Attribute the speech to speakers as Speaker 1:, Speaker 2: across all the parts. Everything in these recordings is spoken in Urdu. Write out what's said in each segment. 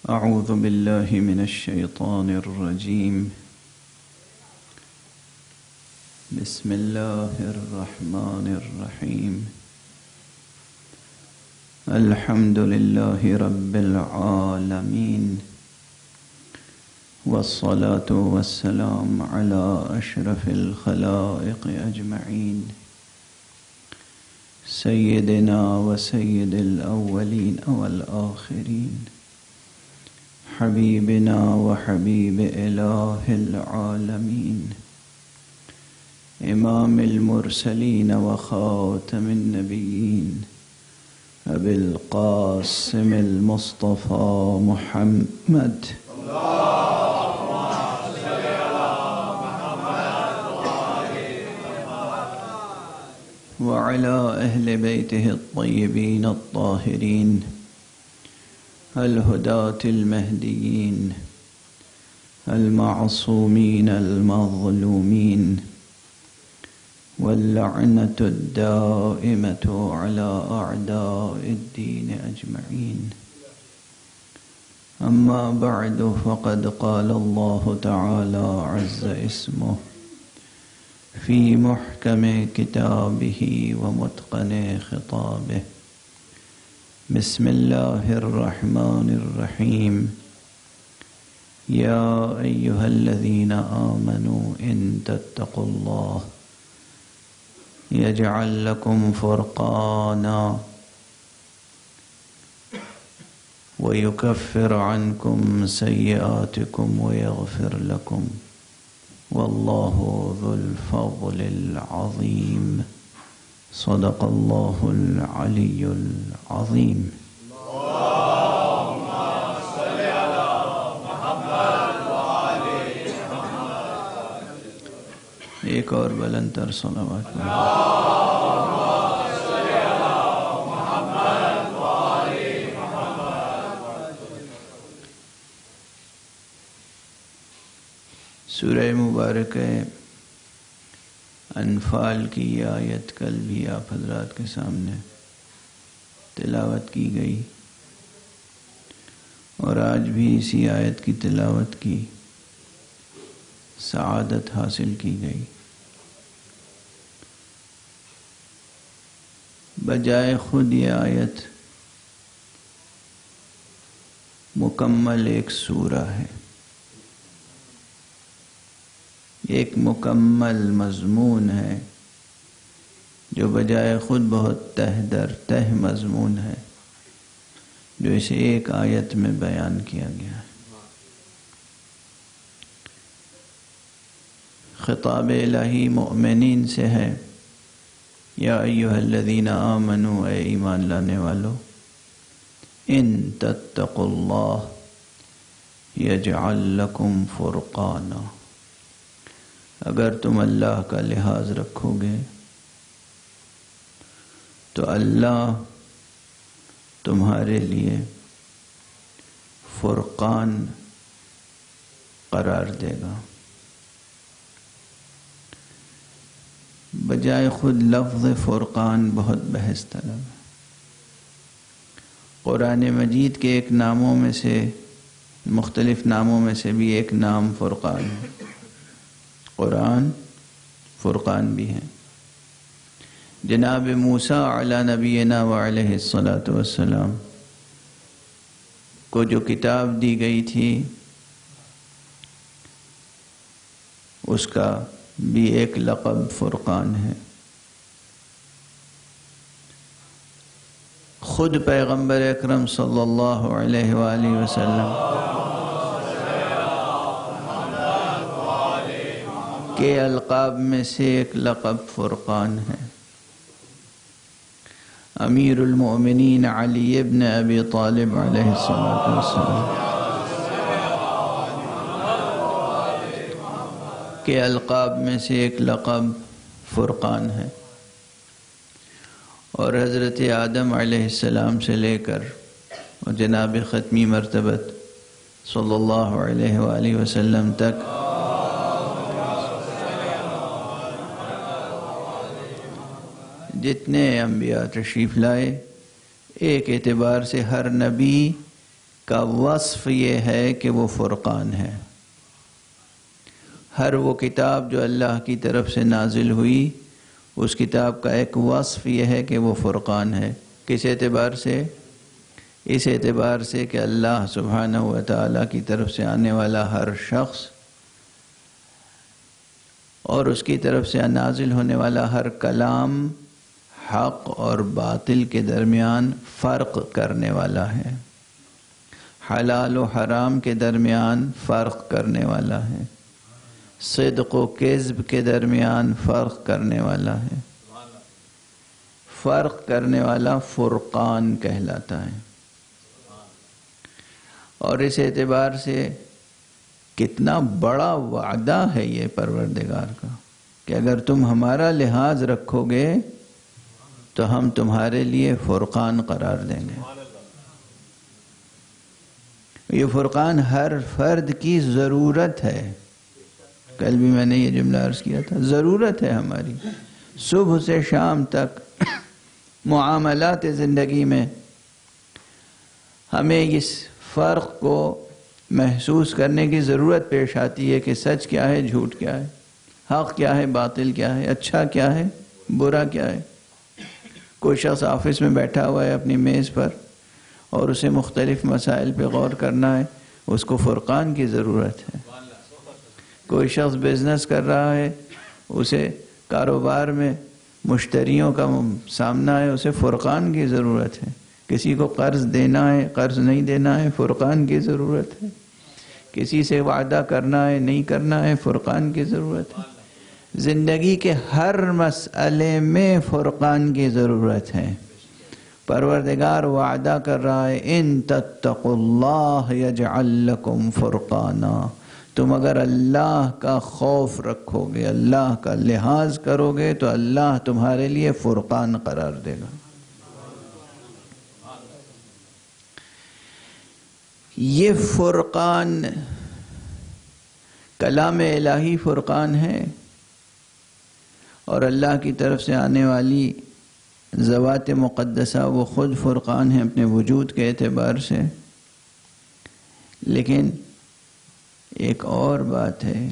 Speaker 1: أعوذ بالله من الشيطان الرجيم. بسم الله الرحمن الرحيم. الحمد لله رب العالمين، والصلاة والسلام على أشرف الخلائق أجمعين، سيدنا وسيد الأولين والآخرين، حبيبنا وحبيب إله العالمين، إمام المرسلين وخاتم النبيين، أبي القاسم المصطفى محمد وعلى أهل بيته الطيبين الطاهرين الهداة المهديين المعصومين المظلومين، واللعنة الدائمة على أعداء الدين أجمعين. أما بعد، فقد قال الله تعالى عز اسمه في محكم كتابه ومتقن خطابه. بسم الله الرحمن الرحيم. يا أيها الذين آمنوا إن تتقوا الله يجعل لكم فرقانا ويكفر عنكم سيئاتكم ويغفر لكم، والله ذو الفضل العظيم. صدق الله العلي العظيم.
Speaker 2: اللهم صل على محمد وآل محمد.
Speaker 1: ایک اور بلند تر صلوات.
Speaker 2: اللهم صل على محمد وآل محمد.
Speaker 1: سورہ مبارک انفال کی یہ آیت کل بھی آپ حضرات کے سامنے تلاوت کی گئی، اور آج بھی اسی آیت کی تلاوت کی سعادت حاصل کی گئی. بجائے خود یہ آیت مکمل ایک سورہ ہے، ایک مکمل مضمون ہے، جو بجائے خود بہت تہ در تہ مضمون ہے، جو اسے ایک آیت میں بیان کیا گیا ہے. خطاب الہی مؤمنین سے ہے، یا ایھا الذین آمنوا، اے ایمان لانے والو، ان تتقوا اللہ یجعل لکم فرقانا، اگر تم اللہ کا لحاظ رکھو گے تو اللہ تمہارے لیے فرقان قرار دے گا. بجائے خود لفظ فرقان بہت بحث طلب ہے. قرآن مجید کے ایک ناموں میں سے، مختلف ناموں میں سے بھی ایک نام فرقان ہے. قرآن فرقان بھی ہے. جناب موسیٰ علی نبینا وعلیہ الصلاۃ والسلام کو جو کتاب دی گئی تھی، اس کا بھی ایک لقب فرقان ہے. خود پیغمبر اکرم صلی اللہ علیہ وآلہ وسلم کے القاب میں سے ایک لقب فرقان ہے. امیر المؤمنین علی ابن ابی طالب علیہ السلام کے القاب میں سے ایک لقب فرقان ہے، اور حضرت آدم علیہ السلام سے لے کر اور جناب ختمی مرتبت صلی اللہ علیہ وآلہ وسلم تک جتنے انبیاء تشریف لائے، ایک اعتبار سے ہر نبی کا وصف یہ ہے کہ وہ فرقان ہے۔ ہر وہ کتاب جو اللہ کی طرف سے نازل ہوئی، اس کتاب کا ایک وصف یہ ہے کہ وہ فرقان ہے۔ کس اعتبار سے؟ اس اعتبار سے کہ اللہ سبحانہ و تعالیٰ کی طرف سے آنے والا ہر شخص اور اس کی طرف سے نازل ہونے والا ہر کلام حق اور باطل کے درمیان فرق کرنے والا ہے، حلال و حرام کے درمیان فرق کرنے والا ہے، صدق و کذب کے درمیان فرق کرنے والا ہے۔ فرق کرنے والا فرقان کہلاتا ہے۔ اور اس اعتبار سے کتنا بڑا وعدہ ہے یہ پروردگار کا کہ اگر تم ہمارا لحاظ رکھو گے تو ہم تمہارے لیے فرقان قرار دیں گے۔ یہ فرقان ہر فرد کی ضرورت ہے۔ کل بھی میں نے یہ جملہ عرض کیا تھا، ضرورت ہے ہماری صبح سے شام تک معاملات زندگی میں ہمیں اس فرق کو محسوس کرنے کی ضرورت پیش آتی ہے کہ سچ کیا ہے، جھوٹ کیا ہے، حق کیا ہے، باطل کیا ہے، اچھا کیا ہے، برا کیا ہے۔ کوئی شخص آفس میں بیٹھا ہوا ہے اپنی میز پر اور اسے مختلف مسائل پہ غور کرنا ہے، اس کو فرقان کی ضرورت ہے۔ کوئی شخص بزنس کر رہا ہے، اسے کاروبار میں مشتریوں کا سامنا ہے، اسے فرقان کی ضرورت ہے۔ کسی کو قرض دینا ہے، قرض نہیں دینا ہے، فرقان کی ضرورت ہے۔ کسی سے وعدہ کرنا ہے، نہیں کرنا ہے، فرقان کی ضرورت ہے۔ زندگی کے ہر مسئلے میں فرقان کی ضرورت ہے۔ پروردگار وعدہ کر رہا ہے ان تتقوا اللہ یجعل لکم فرقانا، تم اگر اللہ کا خوف رکھو گے، اللہ کا لحاظ کرو گے تو اللہ تمہارے لیے فرقان قرار دے گا۔ یہ فرقان کلام الہی فرقان ہے اور اللہ کی طرف سے آنے والی ذوات مقدسہ وہ خود فرقان ہیں اپنے وجود کے اعتبار سے۔ لیکن ایک اور بات ہے،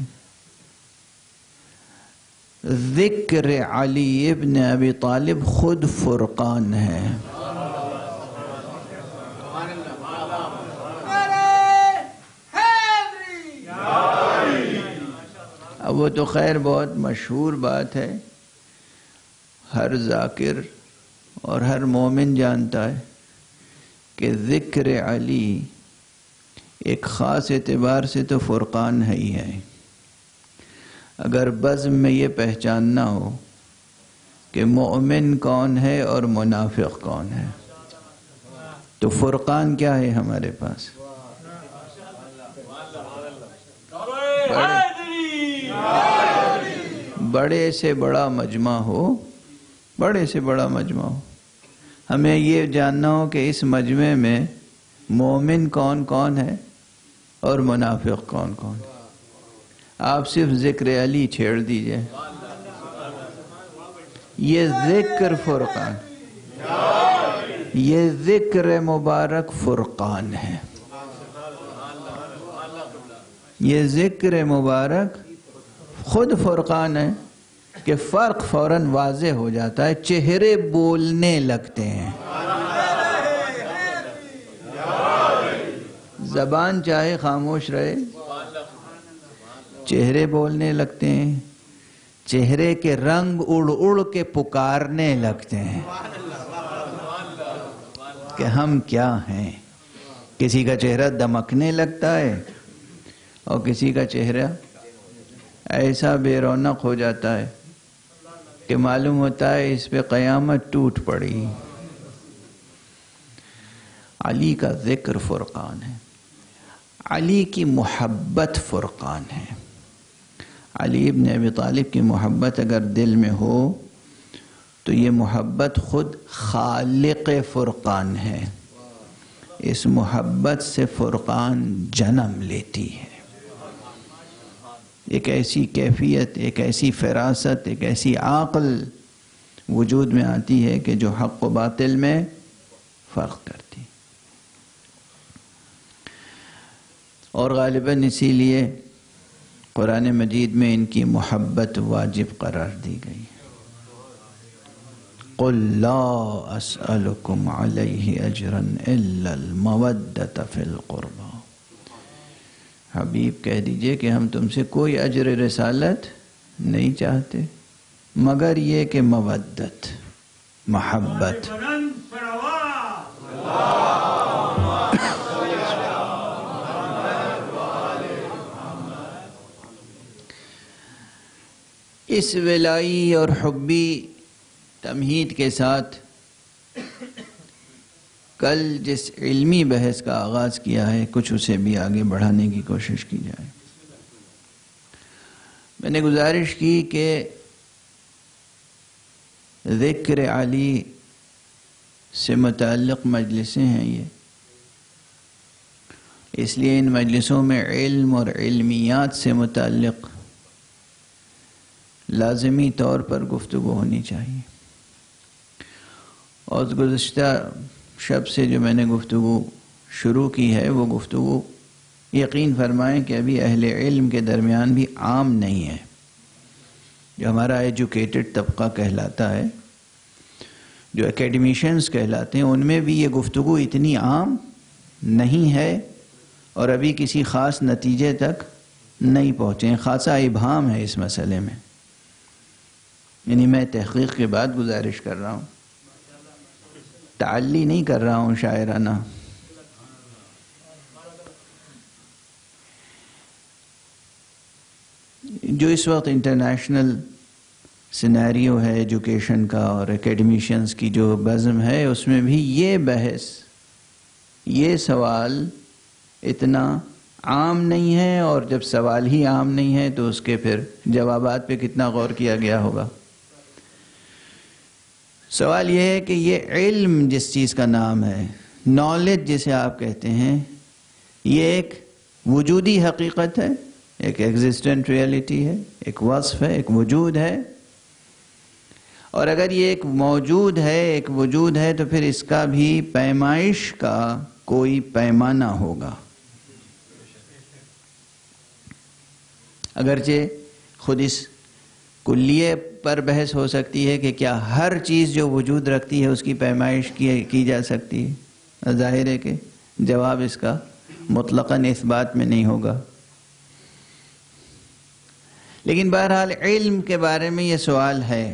Speaker 1: ذکر علی ابن ابی طالب خود فرقان ہے۔ اب وہ تو خیر بہت مشہور بات ہے، ہر ذاکر اور ہر مومن جانتا ہے کہ ذکر علی ایک خاص اعتبار سے تو فرقان ہے ہی ہے۔ اگر بزم میں یہ پہچاننا ہو کہ مومن کون ہے اور منافق کون ہے تو فرقان کیا ہے ہمارے پاس؟ بڑے سے بڑا مجمع ہو، بڑے سے بڑا مجمع ہو، ہمیں یہ جاننا ہو کہ اس مجمع میں مومن کون کون ہے اور منافق کون کون ہے۔ آپ صرف ذکر علی چھیڑ دیجئے، یہ ذکر فرقان، یہ ذکر مبارک فرقان ہے۔ یہ ذکر مبارک خود فرقان ہے کہ فرق فوراً واضح ہو جاتا ہے، چہرے بولنے لگتے ہیں۔ زبان چاہے خاموش رہے، چہرے بولنے لگتے ہیں، چہرے کے رنگ اڑ اڑ کے پکارنے لگتے ہیں کہ ہم کیا ہیں۔ کسی کا چہرہ دمکنے لگتا ہے اور کسی کا چہرہ ایسا بے رونق ہو جاتا ہے کہ معلوم ہوتا ہے اس پہ قیامت ٹوٹ پڑی۔ علی کا ذکر فرقان ہے، علی کی محبت فرقان ہے۔ علی ابن ابی طالب کی محبت اگر دل میں ہو تو یہ محبت خود خالق فرقان ہے۔ اس محبت سے فرقان جنم لیتی ہے۔ ایک ایسی کیفیت، ایک ایسی فراست، ایک ایسی عقل وجود میں آتی ہے کہ جو حق و باطل میں فرق کرتی۔ اور غالباً اسی لیے قرآن مجید میں ان کی محبت واجب قرار دی گئی. قُلْ لَا أَسْأَلُكُمْ عَلَيْهِ أَجْرًا إِلَّا الْمَوَدَّةَ فِي الْقُرْبَى. حبیب کہہ دیجئے کہ ہم تم سے کوئی اجر رسالت نہیں چاہتے مگر یہ کہ مودت، محبت. اس ولائی اور حبی تمہید کے ساتھ کل جس علمی بحث کا آغاز کیا ہے کچھ اسے بھی آگے بڑھانے کی کوشش کی جائے. میں نے گزارش کی کہ ذکر علی سے متعلق مجلسیں ہیں یہ، اس لیے ان مجلسوں میں علم اور علمیات سے متعلق لازمی طور پر گفتگو ہونی چاہیے. اور گزشتہ شب سے جو میں نے گفتگو شروع کی ہے وہ گفتگو یقین فرمائیں کہ ابھی اہل علم کے درمیان بھی عام نہیں ہے. جو ہمارا ایجوکیٹڈ طبقہ کہلاتا ہے، جو اکیڈمیشنز کہلاتے ہیں، ان میں بھی یہ گفتگو اتنی عام نہیں ہے اور ابھی کسی خاص نتیجے تک نہیں پہنچے ہیں. خاصا ابہام ہے اس مسئلے میں. یعنی میں تحقیق کے بعد گزارش کر رہا ہوں، تعلی نہیں کر رہا ہوں شاعرانہ. جو اس وقت انٹرنیشنل سینیریو ہے ایجوکیشن کا اور اکیڈمیشنز کی جو بزم ہے، اس میں بھی یہ بحث، یہ سوال اتنا عام نہیں ہے، اور جب سوال ہی عام نہیں ہے تو اس کے پھر جوابات پہ کتنا غور کیا گیا ہوگا. سوال یہ ہے کہ یہ علم جس چیز کا نام ہے، نالج جسے آپ کہتے ہیں، یہ ایک وجودی حقیقت ہے، ایک ایگزسٹنٹ ریئلٹی ہے، ایک وصف ہے، ایک وجود ہے. اور اگر یہ ایک موجود ہے، ایک وجود ہے، تو پھر اس کا بھی پیمائش کا کوئی پیمانہ ہوگا. اگرچہ خود اس کلیے پر بحث ہو سکتی ہے کہ کیا ہر چیز جو وجود رکھتی ہے اس کی پیمائش کی جا سکتی ہے. ظاہر ہے کہ جواب اس کا مطلقاً اس بات میں نہیں ہوگا. لیکن بہرحال علم کے بارے میں یہ سوال ہے.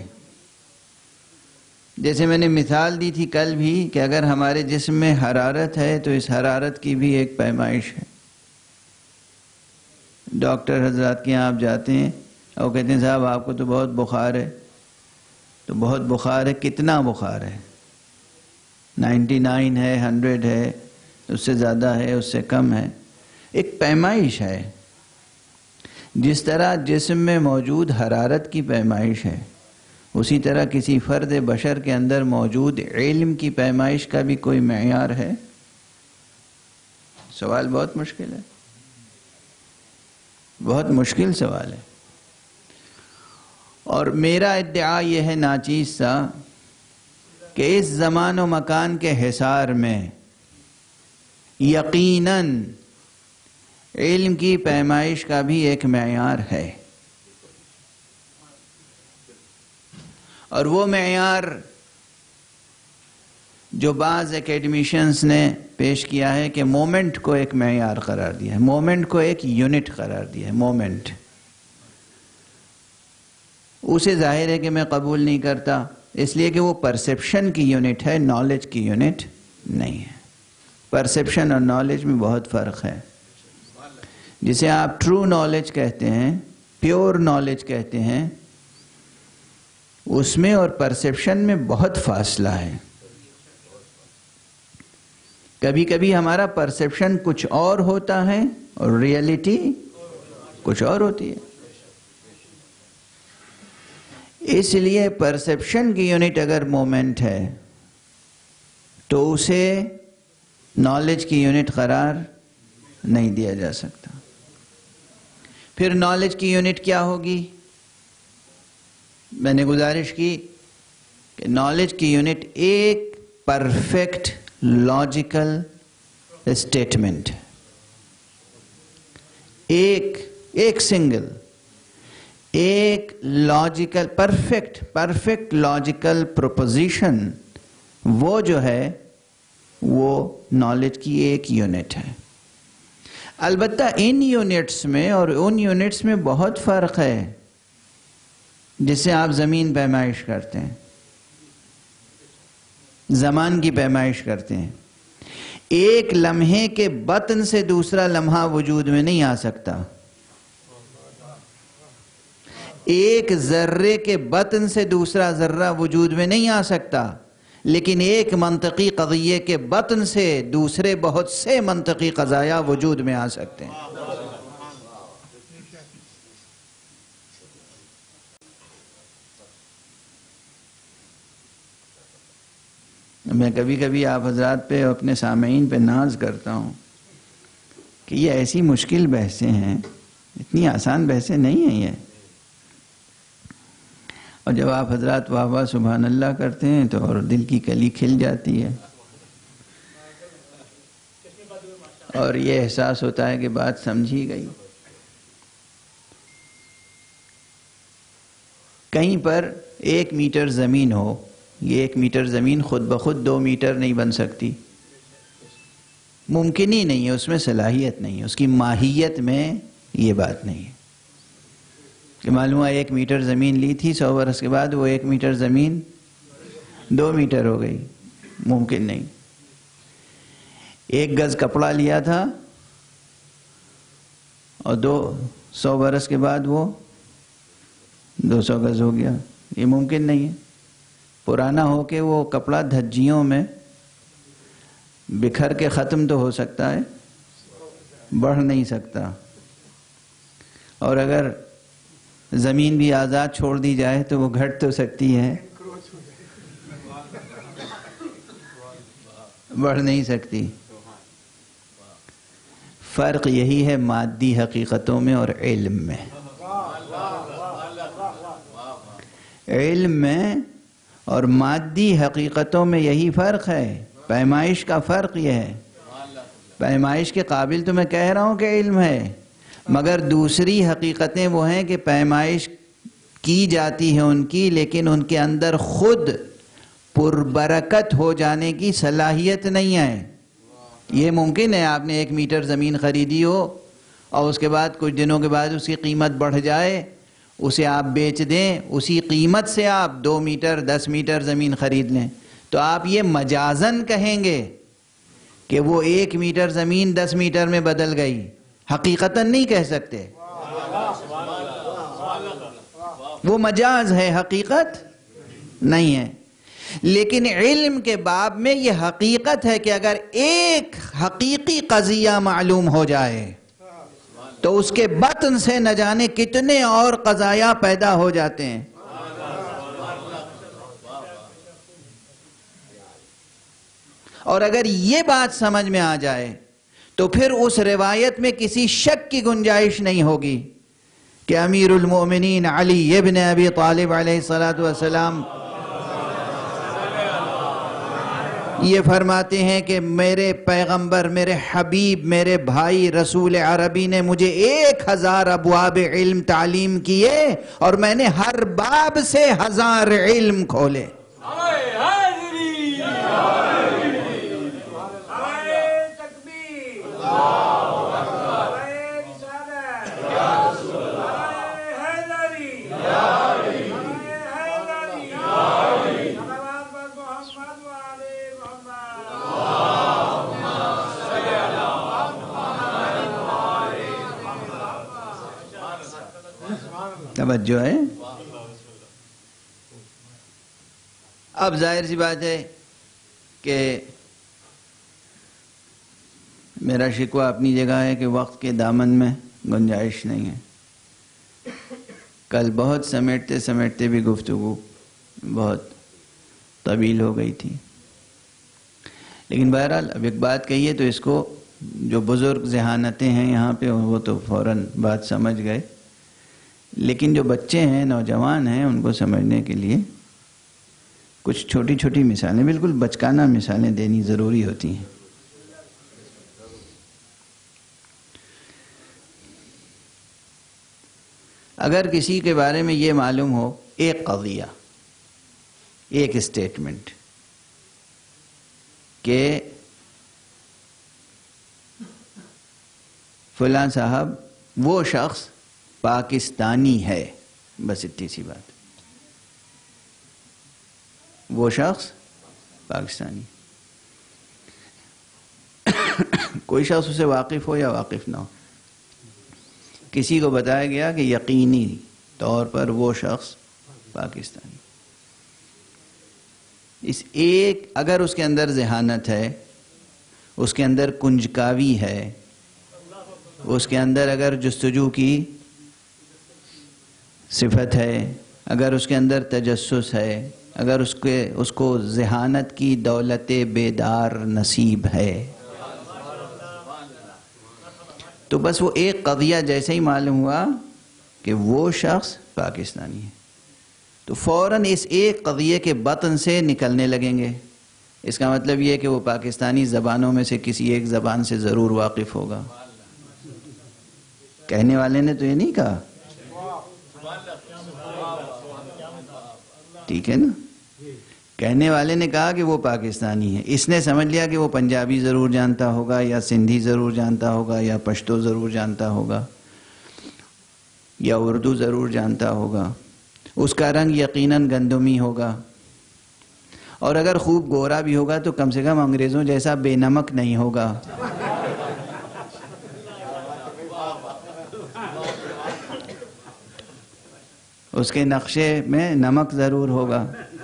Speaker 1: جیسے میں نے مثال دی تھی کل بھی کہ اگر ہمارے جسم میں حرارت ہے تو اس حرارت کی بھی ایک پیمائش ہے. ڈاکٹر حضرات کے یہاں آپ جاتے ہیں اور کہتے ہیں صاحب آپ کو تو بہت بخار ہے. تو بہت بخار ہے، کتنا بخار ہے؟ 99 ہے، 100 ہے، اس سے زیادہ ہے، اس سے کم ہے. ایک پیمائش ہے. جس طرح جسم میں موجود حرارت کی پیمائش ہے، اسی طرح کسی فرد بشر کے اندر موجود علم کی پیمائش کا بھی کوئی معیار ہے. سوال بہت مشکل ہے، بہت مشکل سوال ہے. اور میرا ادعا یہ ہے ناچیز سا کہ اس زمان و مکان کے حصار میں یقیناً علم کی پیمائش کا بھی ایک معیار ہے. اور وہ معیار جو بعض اکیڈمیشنز نے پیش کیا ہے کہ مومنٹ کو ایک معیار قرار دیا ہے، مومنٹ کو ایک یونٹ قرار دیا ہے. مومنٹ اسے ظاہر ہے کہ میں قبول نہیں کرتا، اس لیے کہ وہ پرسیپشن کی یونٹ ہے، نالج کی یونٹ نہیں ہے. پرسیپشن اور نالج میں بہت فرق ہے. جسے آپ ٹرو نالج کہتے ہیں، پیور نالج کہتے ہیں، اس میں اور پرسیپشن میں بہت فاصلہ ہے. کبھی کبھی ہمارا پرسیپشن کچھ اور ہوتا ہے اور ریئلٹی کچھ اور ہوتی ہے. اس لیے پرسیپشن کی یونٹ اگر مومنٹ ہے تو اسے نالج کی یونٹ قرار نہیں دیا جا سکتا. پھر نالج کی یونٹ کیا ہوگی؟ میں نے گزارش کی کہ نالج کی یونٹ ایک پرفیکٹ لاجیکل اسٹیٹمنٹ. ایک سنگل، ایک لاجیکل پرفیکٹ لاجیکل پروپوزیشن، وہ جو ہے وہ نالج کی ایک یونٹ ہے۔ البتہ ان یونٹس میں اور ان یونٹس میں بہت فرق ہے، جس سے آپ زمین پیمائش کرتے ہیں، زمان کی پیمائش کرتے ہیں۔ ایک لمحے کے بطن سے دوسرا لمحہ وجود میں نہیں آ سکتا، ایک ذرے کے بطن سے دوسرا ذرہ وجود میں نہیں آ سکتا، لیکن ایک منطقی قضیے کے بطن سے دوسرے بہت سے منطقی قضایا وجود میں آ سکتے ہیں۔ میں کبھی کبھی آپ حضرات پہ اپنے سامعین پہ ناز کرتا ہوں کہ یہ ایسی مشکل بحثیں ہیں، اتنی آسان بحثیں نہیں ہیں یہ، اور جب آپ حضرات واہ واہ سبحان اللہ کرتے ہیں تو اور دل کی کلی کھل جاتی ہے، اور یہ احساس ہوتا ہے کہ بات سمجھی گئی۔ کہیں پر 1 میٹر زمین ہو، یہ 1 میٹر زمین خود بخود 2 میٹر نہیں بن سکتی، ممکن ہی نہیں ہے، اس میں صلاحیت نہیں ہے، اس کی ماہیت میں یہ بات نہیں ہے کہ معلوم ہے 1 میٹر زمین لی تھی، 100 برس کے بعد وہ 1 میٹر زمین 2 میٹر ہو گئی، ممکن نہیں۔ 1 گز کپڑا لیا تھا اور 100 برس کے بعد وہ 200 گز ہو گیا، یہ ممکن نہیں ہے۔ پرانا ہو کے وہ کپڑا دھجیوں میں بکھر کے ختم تو ہو سکتا ہے، بڑھ نہیں سکتا، اور اگر زمین بھی آزاد چھوڑ دی جائے تو وہ گھٹ تو سکتی ہے، بڑھ نہیں سکتی۔ فرق یہی ہے مادی حقیقتوں میں اور علم میں۔ علم میں اور مادی حقیقتوں میں یہی فرق ہے، پیمائش کا فرق یہ ہے۔ پیمائش کے قابل تو میں کہہ رہا ہوں کہ علم ہے، مگر دوسری حقیقتیں وہ ہیں کہ پیمائش کی جاتی ہے ان کی، لیکن ان کے اندر خود پربرکت ہو جانے کی صلاحیت نہیں ہے۔ یہ ممکن ہے آپ نے 1 میٹر زمین خریدی ہو اور اس کے بعد کچھ دنوں کے بعد اس کی قیمت بڑھ جائے، اسے آپ بیچ دیں، اسی قیمت سے آپ 2 میٹر 10 میٹر زمین خرید لیں، تو آپ یہ مجازن کہیں گے کہ وہ 1 میٹر زمین 10 میٹر میں بدل گئی، حقیقتاً نہیں کہہ سکتے، وہ مجاز ہے، حقیقت نہیں ہے۔ لیکن علم کے باب میں یہ حقیقت ہے کہ اگر ایک حقیقی قضیہ معلوم ہو جائے تو اس کے بطن سے نہ جانے کتنے اور قضایا پیدا ہو جاتے ہیں۔ اور اگر یہ بات سمجھ میں آ جائے تو پھر اس روایت میں کسی شک کی گنجائش نہیں ہوگی کہ امیر المومنین علی ابن ابی طالب علیہ السلام یہ فرماتے ہیں کہ میرے پیغمبر، میرے حبیب، میرے بھائی رسول عربی نے مجھے 1000 ابواب علم تعلیم کیے اور میں نے ہر باب سے 1000 علم کھولے۔ توجہ ہے؟ اب ظاہر سی بات ہے کہ میرا شکوہ اپنی جگہ ہے کہ وقت کے دامن میں گنجائش نہیں ہے۔ کل بہت سمیٹتے سمیٹتے بھی گفتگو بہت طویل ہو گئی تھی، لیکن بہرحال اب ایک بات کہیے تو اس کو جو بزرگ ذہانتیں ہیں یہاں پہ وہ تو فوراً بات سمجھ گئے، لیکن جو بچے ہیں، نوجوان ہیں، ان کو سمجھنے کے لیے کچھ چھوٹی چھوٹی مثالیں، بالکل بچکانہ مثالیں دینی ضروری ہوتی ہیں۔ اگر کسی کے بارے میں یہ معلوم ہو ایک قضیہ، ایک اسٹیٹمنٹ کہ فلاں صاحب وہ شخص پاکستانی ہے، بس اتنی سی بات، وہ شخص پاکستانی، کوئی شخص اسے واقف ہو یا واقف نہ ہو، کسی کو بتایا گیا کہ یقینی طور پر وہ شخص پاکستانی، اس ایک، اگر اس کے اندر ذہانت ہے، اس کے اندر کنجکاوی ہے، اس کے اندر اگر جستجو کی صفت ہے، اگر اس کے اندر تجسس ہے، اگر اس کو ذہانت کی دولت بیدار نصیب ہے، تو بس وہ ایک قضیہ جیسے ہی معلوم ہوا کہ وہ شخص پاکستانی ہے تو فوراً اس ایک قضیے کے بطن سے نکلنے لگیں گے۔ اس کا مطلب یہ کہ وہ پاکستانی زبانوں میں سے کسی ایک زبان سے ضرور واقف ہوگا۔ کہنے والے نے تو یہ نہیں کہا، ٹھیک ہے نا، کہنے والے نے کہا کہ وہ پاکستانی ہے، اس نے سمجھ لیا کہ وہ پنجابی ضرور جانتا ہوگا یا سندھی ضرور جانتا ہوگا یا پشتو ضرور جانتا ہوگا یا اردو ضرور جانتا ہوگا، اس کا رنگ یقیناً گندمی ہوگا، اور اگر خوب گورا بھی ہوگا تو کم سے کم انگریزوں جیسا بے نمک نہیں ہوگا۔ اس کے نقشے میں نمک ضرور ہوگا۔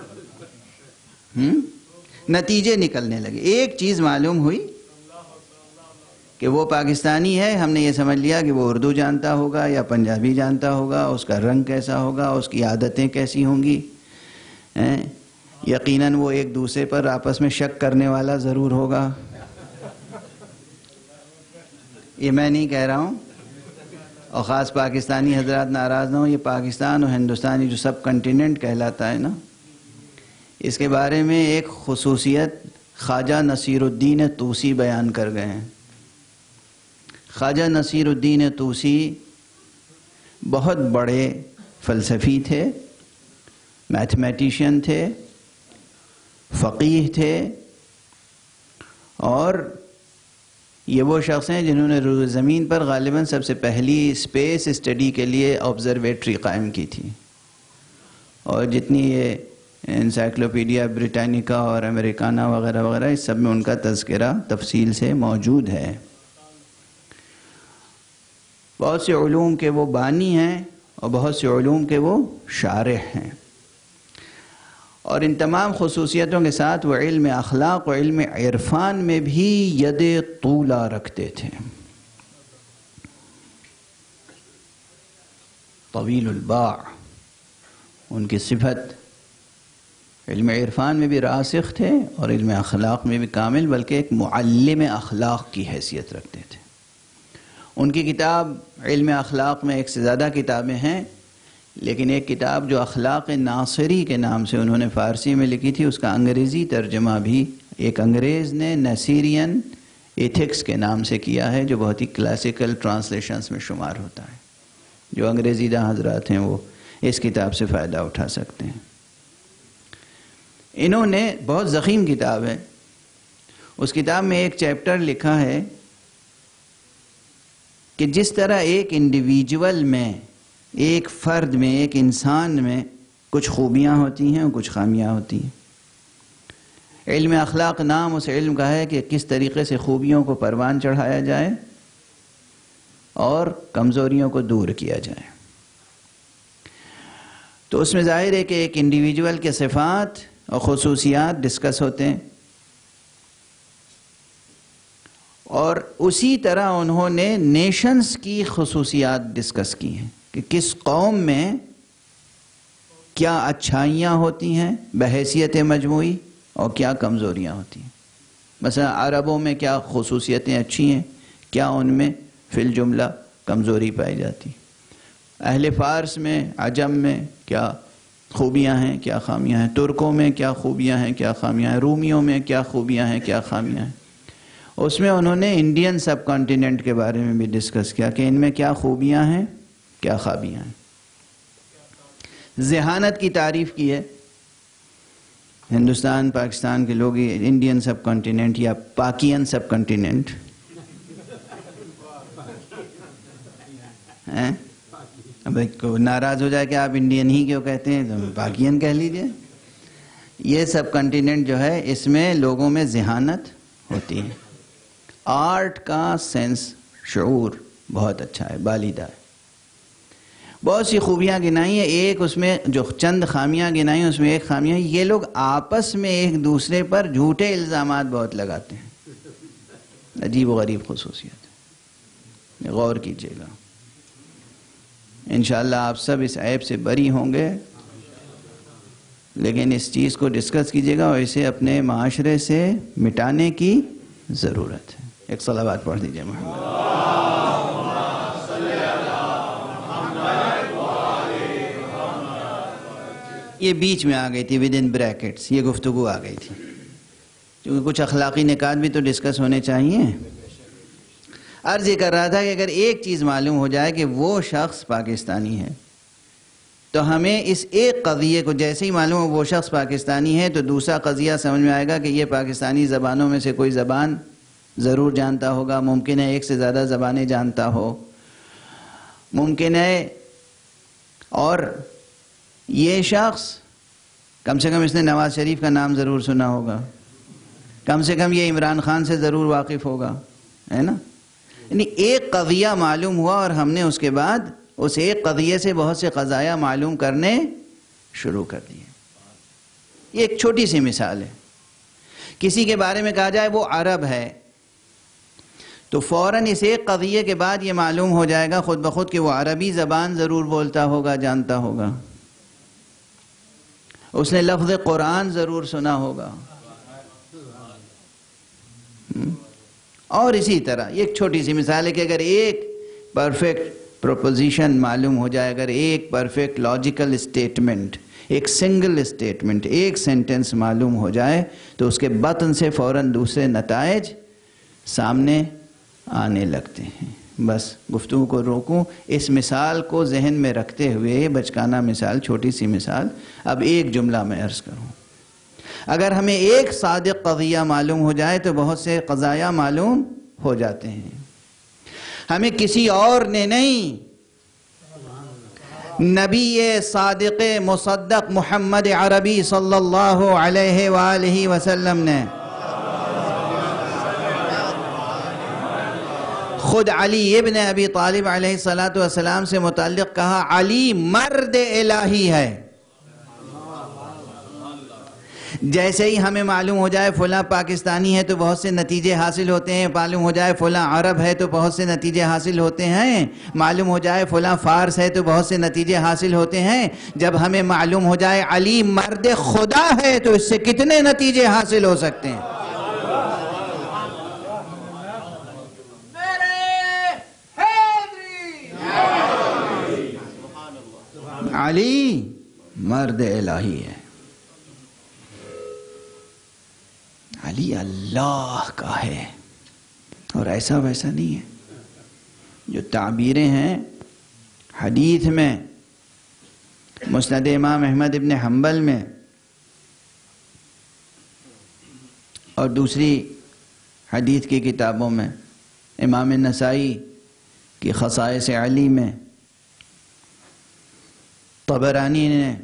Speaker 1: نتیجے نکلنے لگے، ایک چیز معلوم ہوئی کہ وہ پاکستانی ہے، ہم نے یہ سمجھ لیا کہ وہ اردو جانتا ہوگا یا پنجابی جانتا ہوگا، اس کا رنگ کیسا ہوگا، اس کی عادتیں کیسی ہوں گی، یقیناً وہ ایک دوسرے پر آپس میں شک کرنے والا ضرور ہوگا۔ یہ میں نہیں کہہ رہا ہوں، اور خاص پاکستانی حضرات ناراض نہ ہوں، یہ پاکستان اور ہندوستانی جو سب کنٹیننٹ کہلاتا ہے نا، اس کے بارے میں ایک خصوصیت خواجہ نصیر الدین طوسی بیان کر گئے ہیں۔ خواجہ نصیر الدین طوسی بہت بڑے فلسفی تھے، میتھمیٹیشین تھے، فقیہ تھے، اور یہ وہ شخص ہیں جنہوں نے روئے زمین پر غالباً سب سے پہلی اسپیس اسٹڈی کے لیے آبزرویٹری قائم کی تھی، اور جتنی یہ انسائکلوپیڈیا بریٹانیکا اور امریکانا وغیرہ وغیرہ اس سب میں ان کا تذکرہ تفصیل سے موجود ہے۔ بہت سے علوم کے وہ بانی ہیں اور بہت سے علوم کے وہ شارح ہیں، اور ان تمام خصوصیتوں کے ساتھ وہ علم اخلاق و علم عرفان میں بھی ید طولہ رکھتے تھے۔ طویل الباع ان کی صفت، علم عرفان میں بھی راسخ تھے اور علم اخلاق میں بھی کامل، بلکہ ایک معلم اخلاق کی حیثیت رکھتے تھے۔ ان کی کتاب علم اخلاق میں ایک سے زیادہ کتابیں ہیں، لیکن ایک کتاب جو اخلاق ناصری کے نام سے انہوں نے فارسی میں لکھی تھی، اس کا انگریزی ترجمہ بھی ایک انگریز نے نصیرین ایتھکس کے نام سے کیا ہے، جو بہت ہی کلاسیکل ٹرانسلیشنز میں شمار ہوتا ہے۔ جو انگریزی داں حضرات ہیں وہ اس کتاب سے فائدہ اٹھا سکتے ہیں۔ انہوں نے بہت ضخیم کتاب ہے، اس کتاب میں ایک چیپٹر لکھا ہے کہ جس طرح ایک انڈیویجول میں، ایک فرد میں، ایک انسان میں کچھ خوبیاں ہوتی ہیں اور کچھ خامیاں ہوتی ہیں، علم اخلاق نام اس علم کا ہے کہ کس طریقے سے خوبیوں کو پروان چڑھایا جائے اور کمزوریوں کو دور کیا جائے۔ تو اس میں ظاہر ہے کہ ایک انڈیویجول کے صفات اور خصوصیات ڈسکس ہوتے ہیں، اور اسی طرح انہوں نے نیشنز کی خصوصیات ڈسکس کی ہیں کہ کس قوم میں کیا اچھائیاں ہوتی ہیں بحیثیت مجموعی اور کیا کمزوریاں ہوتی ہیں۔ مثلا عربوں میں کیا خصوصیتیں اچھی ہیں، کیا ان میں فی الجملہ کمزوری پائی جاتی، اہل فارس میں، عجم میں کیا خوبیاں ہیں، کیا خامیاں ہیں، ترکوں میں کیا خوبیاں ہیں، کیا خامیاں ہیں، رومیوں میں کیا خوبیاں ہیں، کیا خامیاں ہیں۔ اس میں انہوں نے انڈین سب کانٹیننٹ کے بارے میں بھی ڈسکس کیا کہ ان میں کیا خوبیاں ہیں، کیا خامیاں ہیں۔ ذہانت کی تعریف کی ہے. ہندوستان پاکستان کے لوگ انڈین سب کانٹیننٹ یا پاکین سب کانٹیننٹ اب کو ناراض ہو جائے کہ آپ انڈین ہی کیوں کہتے ہیں تو پاکین کہہ لیجئے. یہ سب کانٹیننٹ جو ہے اس میں لوگوں میں ذہانت ہوتی ہے. آرٹ کا سینس شعور بہت اچھا ہے، بالیدہ ہے. بہت سی خوبیاں گنائی ہیں. ایک اس میں جو چند خامیاں گنائی ہیں اس میں ایک خامیاں یہ لوگ آپس میں ایک دوسرے پر جھوٹے الزامات بہت لگاتے ہیں. عجیب و غریب خصوصیت ہے، غور کیجئے گا. انشاءاللہ آپ سب اس عیب سے بری ہوں گے، لیکن اس چیز کو ڈسکس کیجئے گا اور اسے اپنے معاشرے سے مٹانے کی ضرورت ہے. ایک صلوات پڑھ دیجئے محمد. یہ بیچ میں آ گئی تھی ود ان بریکٹس، یہ گفتگو آ گئی تھی کیونکہ کچھ اخلاقی نکات بھی تو ڈسکس ہونے چاہیے. عرض یہ کر رہا تھا کہ اگر ایک چیز معلوم ہو جائے کہ وہ شخص پاکستانی ہے تو ہمیں اس ایک قضیے کو جیسے ہی معلوم ہو وہ شخص پاکستانی ہے تو دوسرا قضیہ سمجھ میں آئے گا کہ یہ پاکستانی زبانوں میں سے کوئی زبان ضرور جانتا ہوگا. ممکن ہے ایک سے زیادہ زبانیں جانتا ہو، ممکن ہے. اور یہ شخص کم سے کم اس نے نواز شریف کا نام ضرور سنا ہوگا، کم سے کم یہ عمران خان سے ضرور واقف ہوگا، ہے نا. یعنی ایک قضیہ معلوم ہوا اور ہم نے اس کے بعد اس ایک قضیے سے بہت سے قضایا معلوم کرنے شروع کر دیے. یہ ایک چھوٹی سی مثال ہے. کسی کے بارے میں کہا جائے وہ عرب ہے تو فوراً اس ایک قضیے کے بعد یہ معلوم ہو جائے گا خود بخود کہ وہ عربی زبان ضرور بولتا ہوگا، جانتا ہوگا، اس نے لفظ قرآن ضرور سنا ہوگا. اور اسی طرح یہ ایک چھوٹی سی مثال ہے کہ اگر ایک پرفیکٹ پروپوزیشن معلوم ہو جائے، اگر ایک پرفیکٹ لاجیکل اسٹیٹمنٹ، ایک سنگل اسٹیٹمنٹ، ایک سینٹنس معلوم ہو جائے تو اس کے بطن سے فوراً دوسرے نتائج سامنے آنے لگتے ہیں. بس گفتگو کو روکوں، اس مثال کو ذہن میں رکھتے ہوئے، بچکانہ مثال، چھوٹی سی مثال، اب ایک جملہ میں عرض کروں. اگر ہمیں ایک صادق قضیہ معلوم ہو جائے تو بہت سے قضایا معلوم ہو جاتے ہیں. ہمیں کسی اور نے نہیں، نبی صادق مصدق محمد عربی صلی اللہ علیہ وآلہ وسلم نے خود علی ابن ابی طالب علیہ السلام سے متعلق کہا علی مرد الہی ہے. جیسے ہی ہمیں معلوم ہو جائے فلاں پاکستانی ہے تو بہت سے نتیجے حاصل ہوتے ہیں، معلوم ہو جائے فلاں عرب ہے تو بہت سے نتیجے حاصل ہوتے ہیں، معلوم ہو جائے فلاں فارس ہے تو بہت سے نتیجے حاصل ہوتے ہیں. جب ہمیں معلوم ہو جائے علی مرد خدا ہے تو اس سے کتنے نتیجے حاصل ہو سکتے ہیں. علی مرد الہی ہے. علی اللہ کا ہے اور ایسا ویسا نہیں ہے. جو تعبیریں ہیں حدیث میں، مسند امام احمد ابن حنبل میں اور دوسری حدیث کی کتابوں میں، امام نسائی کی خصائص علی میں، طبرانی نے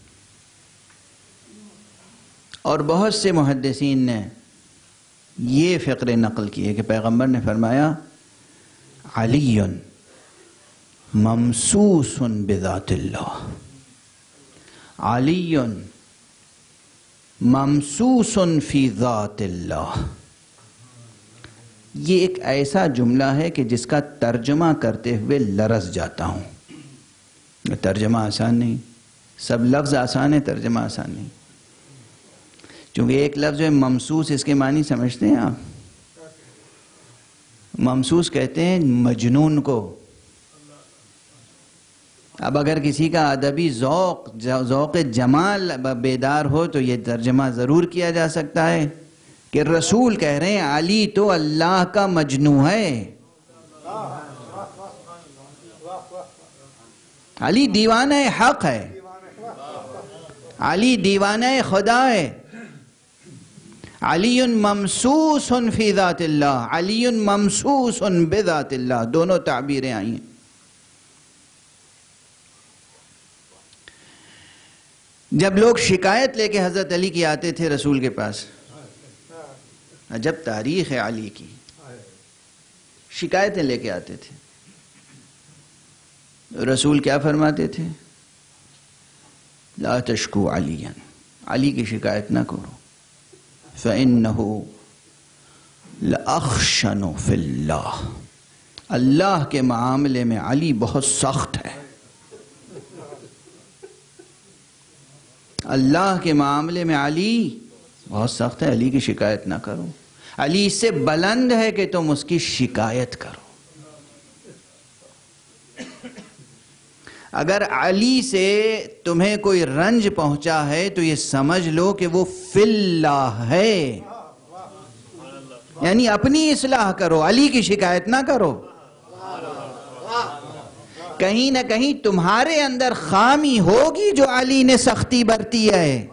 Speaker 1: اور بہت سے محدثین نے یہ فقرے نقل کیے کہ پیغمبر نے فرمایا علی ممسوس بذات اللہ، علی ممسوس فی ذات اللہ. یہ ایک ایسا جملہ ہے کہ جس کا ترجمہ کرتے ہوئے لرز جاتا ہوں. ترجمہ آسان نہیں، سب لفظ آسان ہے، ترجمہ آسان نہیں. چونکہ ایک لفظ ہے ممسوس، اس کے معنی سمجھتے ہیں آپ؟ ممسوس کہتے ہیں مجنون کو. اب اگر کسی کا ادبی ذوق جمال بیدار ہو تو یہ ترجمہ ضرور کیا جا سکتا ہے کہ رسول کہہ رہے ہیں علی تو اللہ کا مجنون ہے، علی دیوانہ حق ہے. علی دیوانہ خدا ہے. علی ممسوس فی ذات اللہ، علی ممسوس بذات اللہ، دونوں تعبیریں آئی ہیں. جب لوگ شکایت لے کے حضرت علی کی آتے تھے رسول کے پاس، عجب تاریخ ہے علی کی، شکایتیں لے کے آتے تھے، رسول کیا فرماتے تھے؟ لا تشکو علیًا، علی کی شکایت نہ کرو، فإنہ لأخشن فی اللہ، اللہ کے معاملے میں علی بہت سخت ہے، اللہ کے معاملے میں علی بہت سخت ہے، علی کی شکایت نہ کرو. علی اس سے بلند ہے کہ تم اس کی شکایت کرو. اگر علی سے تمہیں کوئی رنج پہنچا ہے تو یہ سمجھ لو کہ وہ فی اللہ ہے، یعنی اپنی اصلاح کرو، علی کی شکایت نہ کرو. کہیں نہ کہیں تمہارے اندر خامی ہوگی جو علی نے سختی برتی ہے.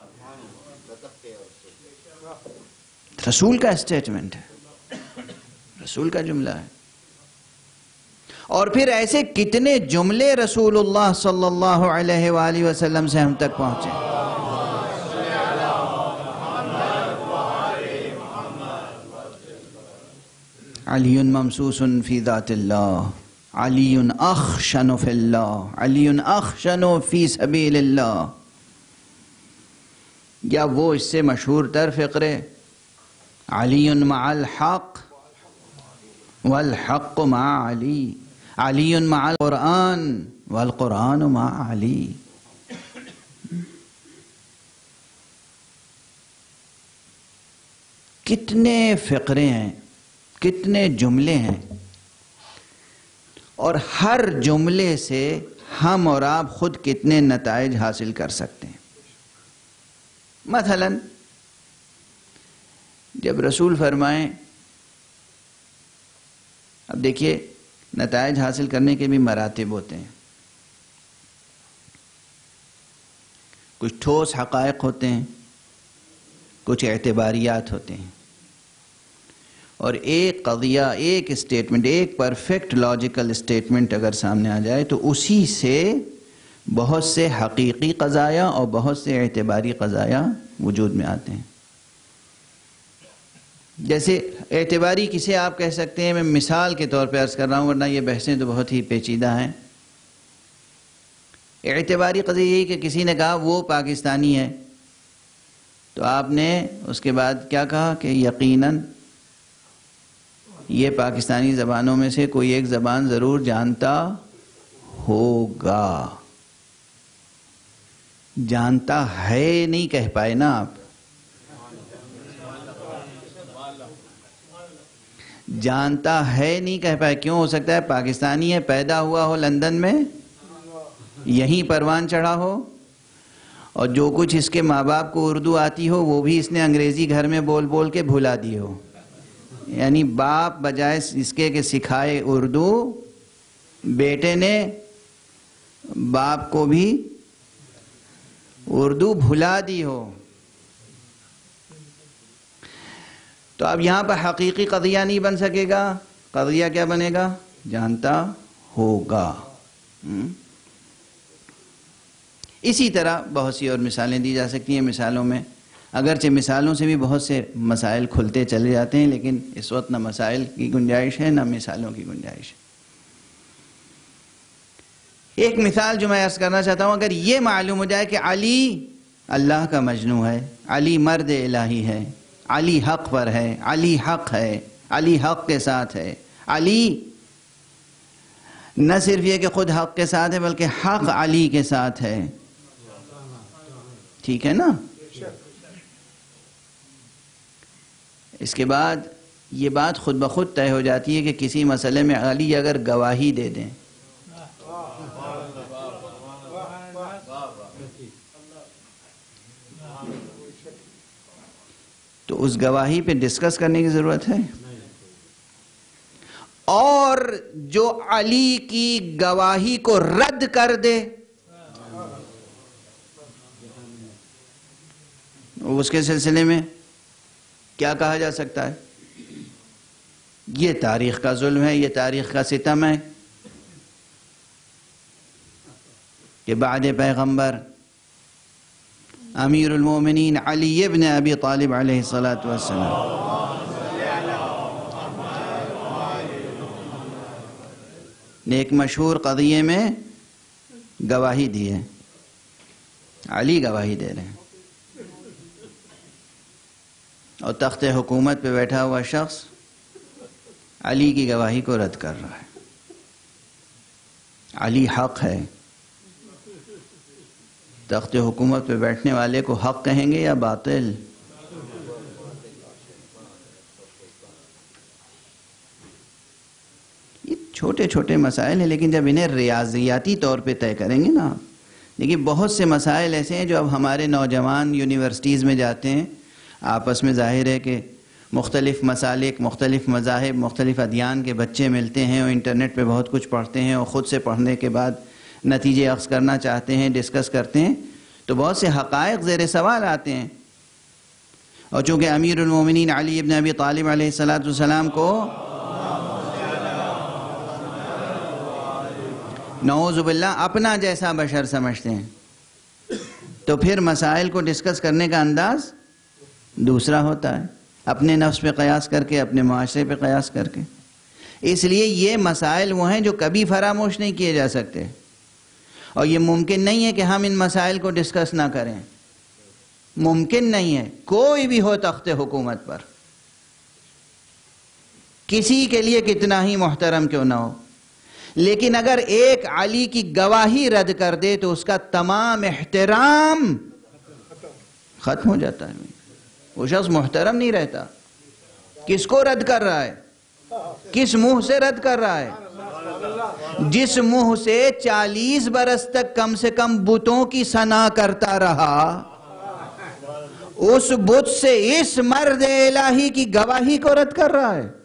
Speaker 1: رسول کا اسٹیٹمنٹ ہے، رسول کا جملہ ہے. اور پھر ایسے کتنے جملے رسول اللہ صلی اللہ علیہ وآلہ وسلم سے ہم تک پہنچے. علی ممسوس فی ذات اللہ، علی اخشن فی اللہ، علی اخشن فی سبیل اللہ. یا وہ اس سے مشہور تر فقرے، علی مع الحق والحق مع علی، علی مع القرآن والقرآن مع علی. کتنے فقرے ہیں، کتنے جملے ہیں، اور ہر جملے سے ہم اور آپ خود کتنے نتائج حاصل کر سکتے ہیں. مثلا جب رسول فرمائیں، اب دیکھیے نتائج حاصل کرنے کے بھی مراتب ہوتے ہیں. کچھ ٹھوس حقائق ہوتے ہیں، کچھ اعتباریات ہوتے ہیں، اور ایک قضیہ، ایک اسٹیٹمنٹ، ایک پرفیکٹ لاجیکل اسٹیٹمنٹ اگر سامنے آ جائے تو اسی سے بہت سے حقیقی قضایا اور بہت سے اعتباری قضایا وجود میں آتے ہیں. جیسے اعتباری کسے آپ کہہ سکتے ہیں، میں مثال کے طور پہ عرض کر رہا ہوں ورنہ یہ بحثیں تو بہت ہی پیچیدہ ہیں. اعتباری قضیہ یہی کہ کسی نے کہا وہ پاکستانی ہے، تو آپ نے اس کے بعد کیا کہا کہ یقیناً یہ پاکستانی زبانوں میں سے کوئی ایک زبان ضرور جانتا ہوگا. جانتا ہے نہیں کہہ پائے نا آپ، جانتا ہے نہیں کہہ پائے. کیوں ہو سکتا ہے؟ پاکستانی ہے، پیدا ہوا ہو لندن میں، یہیں پروان چڑھا ہو، اور جو کچھ اس کے ماں باپ کو اردو آتی ہو وہ بھی اس نے انگریزی گھر میں بول بول کے بھلا دی ہو. یعنی باپ بجائے اس کے کہ سکھائے اردو، بیٹے نے باپ کو بھی اردو بھلا دی ہو. تو اب یہاں پر حقیقی قضیہ نہیں بن سکے گا، قضیہ کیا بنے گا؟ جانتا ہوگا. اسی طرح بہت سی اور مثالیں دی جا سکتی ہیں. مثالوں میں اگرچہ مثالوں سے بھی بہت سے مسائل کھلتے چلے جاتے ہیں، لیکن اس وقت نہ مسائل کی گنجائش ہے نہ مثالوں کی گنجائش ہے. ایک مثال جو میں عرض کرنا چاہتا ہوں، اگر یہ معلوم ہو جائے کہ علی اللہ کا مجنو ہے، علی مرد الہی ہے، علی حق پر ہے، علی حق ہے، علی حق کے ساتھ ہے، علی نہ صرف یہ کہ خود حق کے ساتھ ہے بلکہ حق علی کے ساتھ ہے. ٹھیک ہے نا؟ اس کے بعد یہ بات خود بخود طے ہو جاتی ہے کہ کسی مسئلے میں علی اگر گواہی دے دیں تو اس گواہی پہ ڈسکس کرنے کی ضرورت ہے. اور جو علی کی گواہی کو رد کر دے اس کے سلسلے میں کیا کہا جا سکتا ہے؟ یہ تاریخ کا ظلم ہے، یہ تاریخ کا ستم ہے کہ بعد پیغمبر امیر المومنین علی ابن ابی طالب علیہ السلام نے ایک مشہور قضیے میں گواہی دی ہے. علی گواہی دے رہے ہیں اور تخت حکومت پہ بیٹھا ہوا شخص علی کی گواہی کو رد کر رہا ہے. علی حق ہے. تخت حکومت پہ بیٹھنے والے کو حق کہیں گے یا باطل؟ یہ چھوٹے چھوٹے مسائل ہیں، لیکن جب انہیں ریاضیاتی طور پہ طے کریں گے نا، دیکھیے بہت سے مسائل ایسے ہیں جو اب ہمارے نوجوان یونیورسٹیز میں جاتے ہیں، آپس میں ظاہر ہے کہ مختلف مسالک، مختلف مذاہب، مختلف ادیان کے بچے ملتے ہیں اور انٹرنیٹ پہ بہت کچھ پڑھتے ہیں اور خود سے پڑھنے کے بعد نتیجے اخذ کرنا چاہتے ہیں، ڈسکس کرتے ہیں، تو بہت سے حقائق زیر سوال آتے ہیں. اور چونکہ امیر المومنین علی ابن ابی طالب علیہ السلام کو نعوذ باللہ اپنا جیسا بشر سمجھتے ہیں، تو پھر مسائل کو ڈسکس کرنے کا انداز دوسرا ہوتا ہے، اپنے نفس پہ قیاس کر کے، اپنے معاشرے پہ قیاس کر کے. اس لیے یہ مسائل وہ ہیں جو کبھی فراموش نہیں کیے جا سکتے، اور یہ ممکن نہیں ہے کہ ہم ان مسائل کو ڈسکس نہ کریں. ممکن نہیں ہے، کوئی بھی ہو تخت حکومت پر، کسی کے لیے کتنا ہی محترم کیوں نہ ہو، لیکن اگر ایک علی کی گواہی رد کر دے تو اس کا تمام احترام ختم ہو جاتا ہے. وہ شخص محترم نہیں رہتا. کس کو رد کر رہا ہے؟ کس منہ سے رد کر رہا ہے؟ جس منہ سے 40 برس تک کم سے کم بتوں کی ثنا کرتا رہا، اس بت سے اس مرد الہی کی گواہی کو رد کر رہا ہے.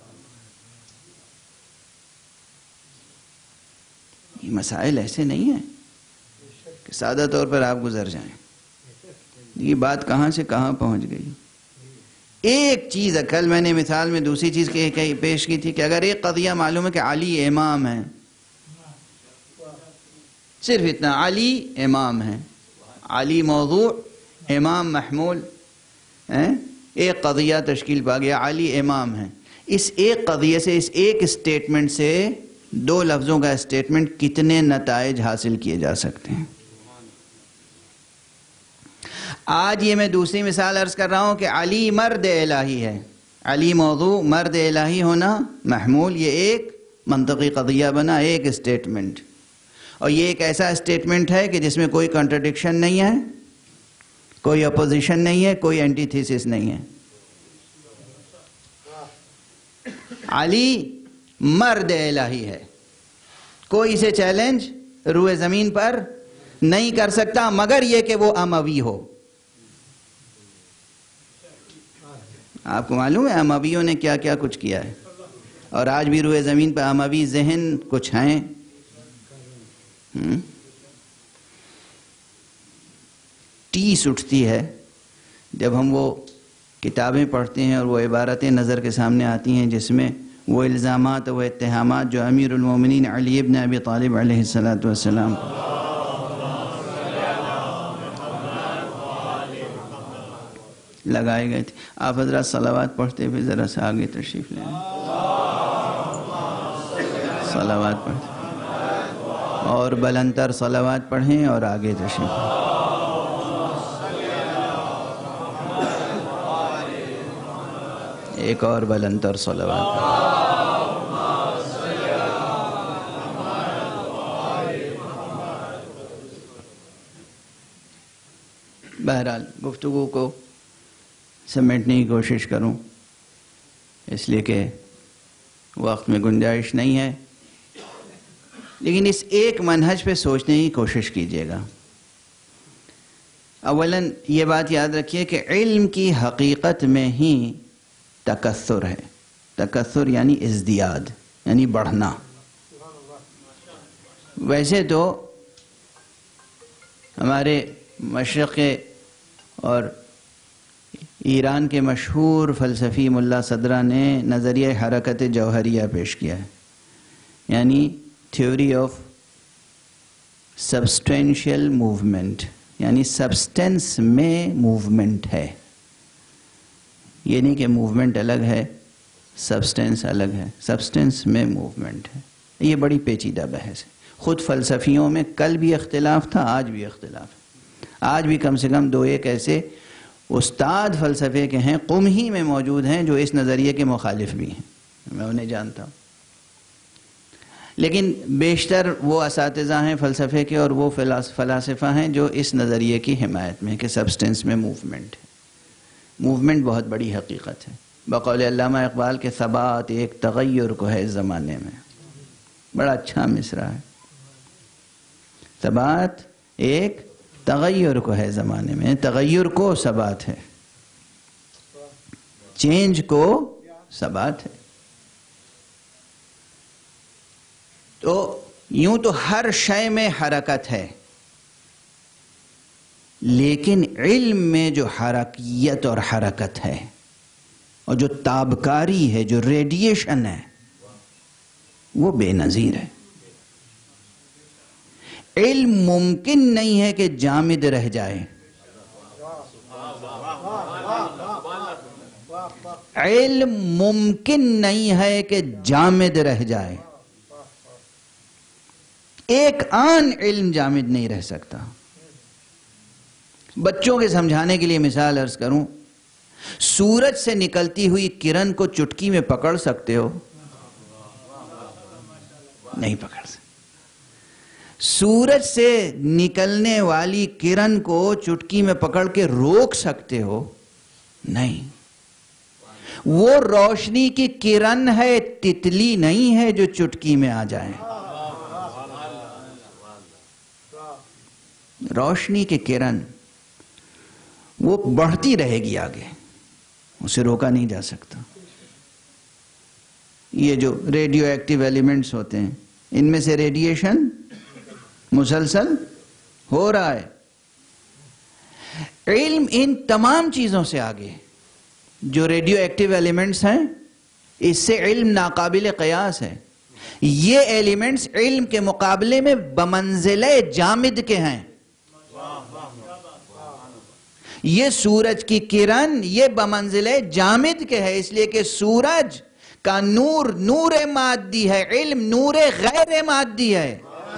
Speaker 1: یہ مسائل ایسے نہیں ہیں کہ سادہ طور پر آپ گزر جائیں. یہ بات کہاں سے کہاں پہنچ گئی. ایک چیز کل میں نے مثال میں دوسری چیز پیش کی تھی کہ اگر ایک قضیہ معلوم ہے کہ علی امام ہے، صرف اتنا، علی امام ہے، علی موضوع، امام محمول، ایک قضیہ تشکیل پا گیا، علی امام ہے. اس ایک قضیے سے، اس ایک اسٹیٹمنٹ سے، 2 لفظوں کا اسٹیٹمنٹ کتنے نتائج حاصل کیے جا سکتے ہیں. آج یہ میں دوسری مثال عرض کر رہا ہوں کہ علی مرد الہی ہے، علی موضوع، مرد الہی ہونا محمول، یہ ایک منطقی قضیہ بنا، ایک اسٹیٹمنٹ. اور یہ ایک ایسا اسٹیٹمنٹ ہے کہ جس میں کوئی کنٹرڈکشن نہیں ہے، کوئی اپوزیشن نہیں ہے، کوئی اینٹی تھیسس نہیں ہے. علی مرد الہی ہے، کوئی اسے چیلنج روئے زمین پر نہیں کر سکتا مگر یہ کہ وہ اموی ہو. آپ کو معلوم ہے امویوں نے کیا کیا کچھ کیا ہے، اور آج بھی روئے زمین پہ اموی ذہن کچھ ہیں. ٹیس اٹھتی ہے جب ہم وہ کتابیں پڑھتے ہیں اور وہ عبارتیں نظر کے سامنے آتی ہیں جس میں وہ الزامات و اتہامات جو امیر المومنین علی ابن ابی طالب علیہ السلام لگائے گئے تھے. آپ حضرات صلوات پڑھتے ہوئے ذرا سا آگے تشریف لیں. صلوات پڑھتے اور بلندتر صلوات پڑھیں اور آگے تشریف لیں. ایک اور بلندتر صلوات پڑھیں. بہرحال گفتگو کو سمیٹنے کی کوشش کروں اس لیے کہ وقت میں گنجائش نہیں ہے، لیکن اس ایک منہج پہ سوچنے کی کوشش کیجیے گا. اولاً یہ بات یاد رکھیے کہ علم کی حقیقت میں ہی تکثر ہے. تکثر یعنی ازدیاد، یعنی بڑھنا. ویسے تو ہمارے مشرق اور ایران کے مشہور فلسفی ملا صدرہ نے نظریہ حرکت جوہریہ پیش کیا ہے، یعنی تھیوری آف سبسٹینشیل موومنٹ، یعنی سبسٹینس میں موومنٹ ہے، یہ نہیں کہ موومنٹ الگ ہے سبسٹینس الگ ہے، سبسٹینس میں موومنٹ ہے۔ یہ بڑی پیچیدہ بحث ہے، خود فلسفیوں میں کل بھی اختلاف تھا، آج بھی اختلاف ہے۔ آج بھی کم سے کم دو ایک ایسے استاد فلسفے کے ہیں، قم ہی میں موجود ہیں، جو اس نظریے کے مخالف بھی ہیں، میں انہیں جانتا ہوں۔ لیکن بیشتر وہ اساتذہ ہیں فلسفے کے اور وہ فلاسفہ ہیں جو اس نظریے کی حمایت میں کہ سبسٹینس میں موومنٹ ہے۔ موومنٹ بہت بڑی حقیقت ہے۔ بقول علامہ اقبال کے ثبات ایک تغیر کو ہے اس زمانے میں، بڑا اچھا مصرع ہے۔ ثبات ایک تغیر کو ہے زمانے میں، تغیر کو ثبات ہے، چینج کو ثبات ہے۔ تو یوں تو ہر شے میں حرکت ہے، لیکن علم میں جو حرکیت اور حرکت ہے اور جو تابکاری ہے، جو ریڈیشن ہے، وہ بے نظیر ہے۔ علم ممکن نہیں ہے کہ جامد رہ جائے، علم ممکن نہیں ہے کہ جامد رہ جائے، ایک آن علم جامد نہیں رہ سکتا۔ بچوں کے سمجھانے کے لیے مثال عرض کروں، سورج سے نکلتی ہوئی کرن کو چٹکی میں پکڑ سکتے ہو؟ نہیں پکڑ سکتے۔ سورج سے نکلنے والی کرن کو چٹکی میں پکڑ کے روک سکتے ہو؟ نہیں۔ وہ روشنی کی کرن ہے، تتلی نہیں ہے جو چٹکی میں آ جائے۔ روشنی کی کرن وہ بڑھتی رہے گی آگے، اسے روکا نہیں جا سکتا۔ یہ جو ریڈیو ایکٹیو ایلیمنٹس ہوتے ہیں، ان میں سے ریڈیشن مسلسل ہو رہا ہے۔ علم ان تمام چیزوں سے آگے، جو ریڈیو ایکٹیو ایلیمنٹس ہیں، اس سے علم ناقابل قیاس ہے۔ یہ ایلیمنٹس علم کے مقابلے میں بمنزلہ جامد کے ہیں۔ یہ سورج کی کرن یہ بمنزلہ جامد کے ہے، اس لیے کہ سورج کا نور نور مادی ہے، علم نور غیر مادی ہے۔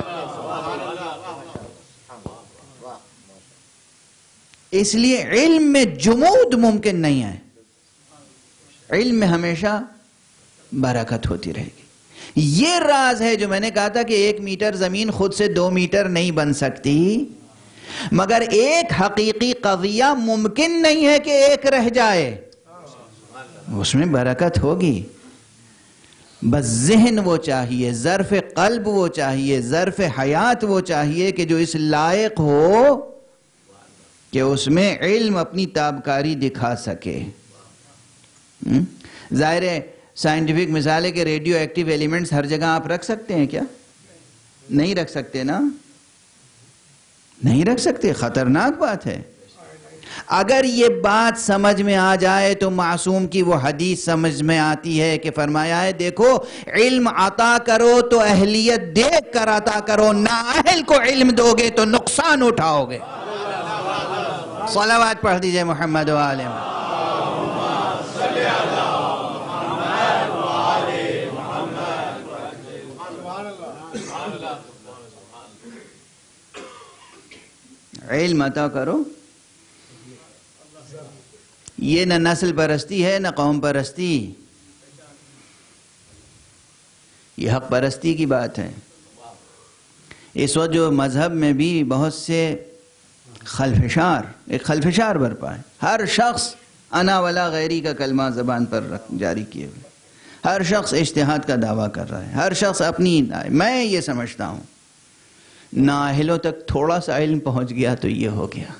Speaker 1: اس لیے علم میں جمود ممکن نہیں ہے، علم میں ہمیشہ برکت ہوتی رہے گی۔ یہ راز ہے جو میں نے کہا تھا کہ 1 میٹر زمین خود سے 2 میٹر نہیں بن سکتی، مگر ایک حقیقی قضیہ ممکن نہیں ہے کہ ایک رہ جائے، اس میں برکت ہوگی۔ بس ذہن وہ چاہیے، ظرف قلب وہ چاہیے، ظرف حیات وہ چاہیے کہ جو اس لائق ہو کہ اس میں علم اپنی تابکاری دکھا سکے۔ ظاہر ہے سائنٹیفک مثال ہے کہ ریڈیو ایکٹیو ایلیمنٹس ہر جگہ آپ رکھ سکتے ہیں کیا؟ نہیں رکھ سکتے نا، نہیں رکھ سکتے، خطرناک بات ہے۔ اگر یہ بات سمجھ میں آ جائے تو معصوم کی وہ حدیث سمجھ میں آتی ہے کہ فرمایا ہے دیکھو علم عطا کرو تو اہلیت دیکھ کر عطا کرو، نااہل کو علم دو گے تو نقصان اٹھاؤ گے۔ صلوات پڑھ دیجئے محمد و آلہ محمد۔ علم عطا کرو، یہ نہ نسل پرستی ہے نہ قوم پرستی، یہ حق پرستی کی بات ہے۔ اس وقت جو مذہب میں بھی بہت سے ایک خلفشار برپا ہے، ہر شخص انا ولا غیری کا کلمہ زبان پر جاری کیے ہوئے، ہر شخص اجتہاد کا دعویٰ کر رہا ہے، ہر شخص اپنی، میں یہ سمجھتا ہوں نااہلوں تک تھوڑا سا علم پہنچ گیا تو یہ ہو گیا،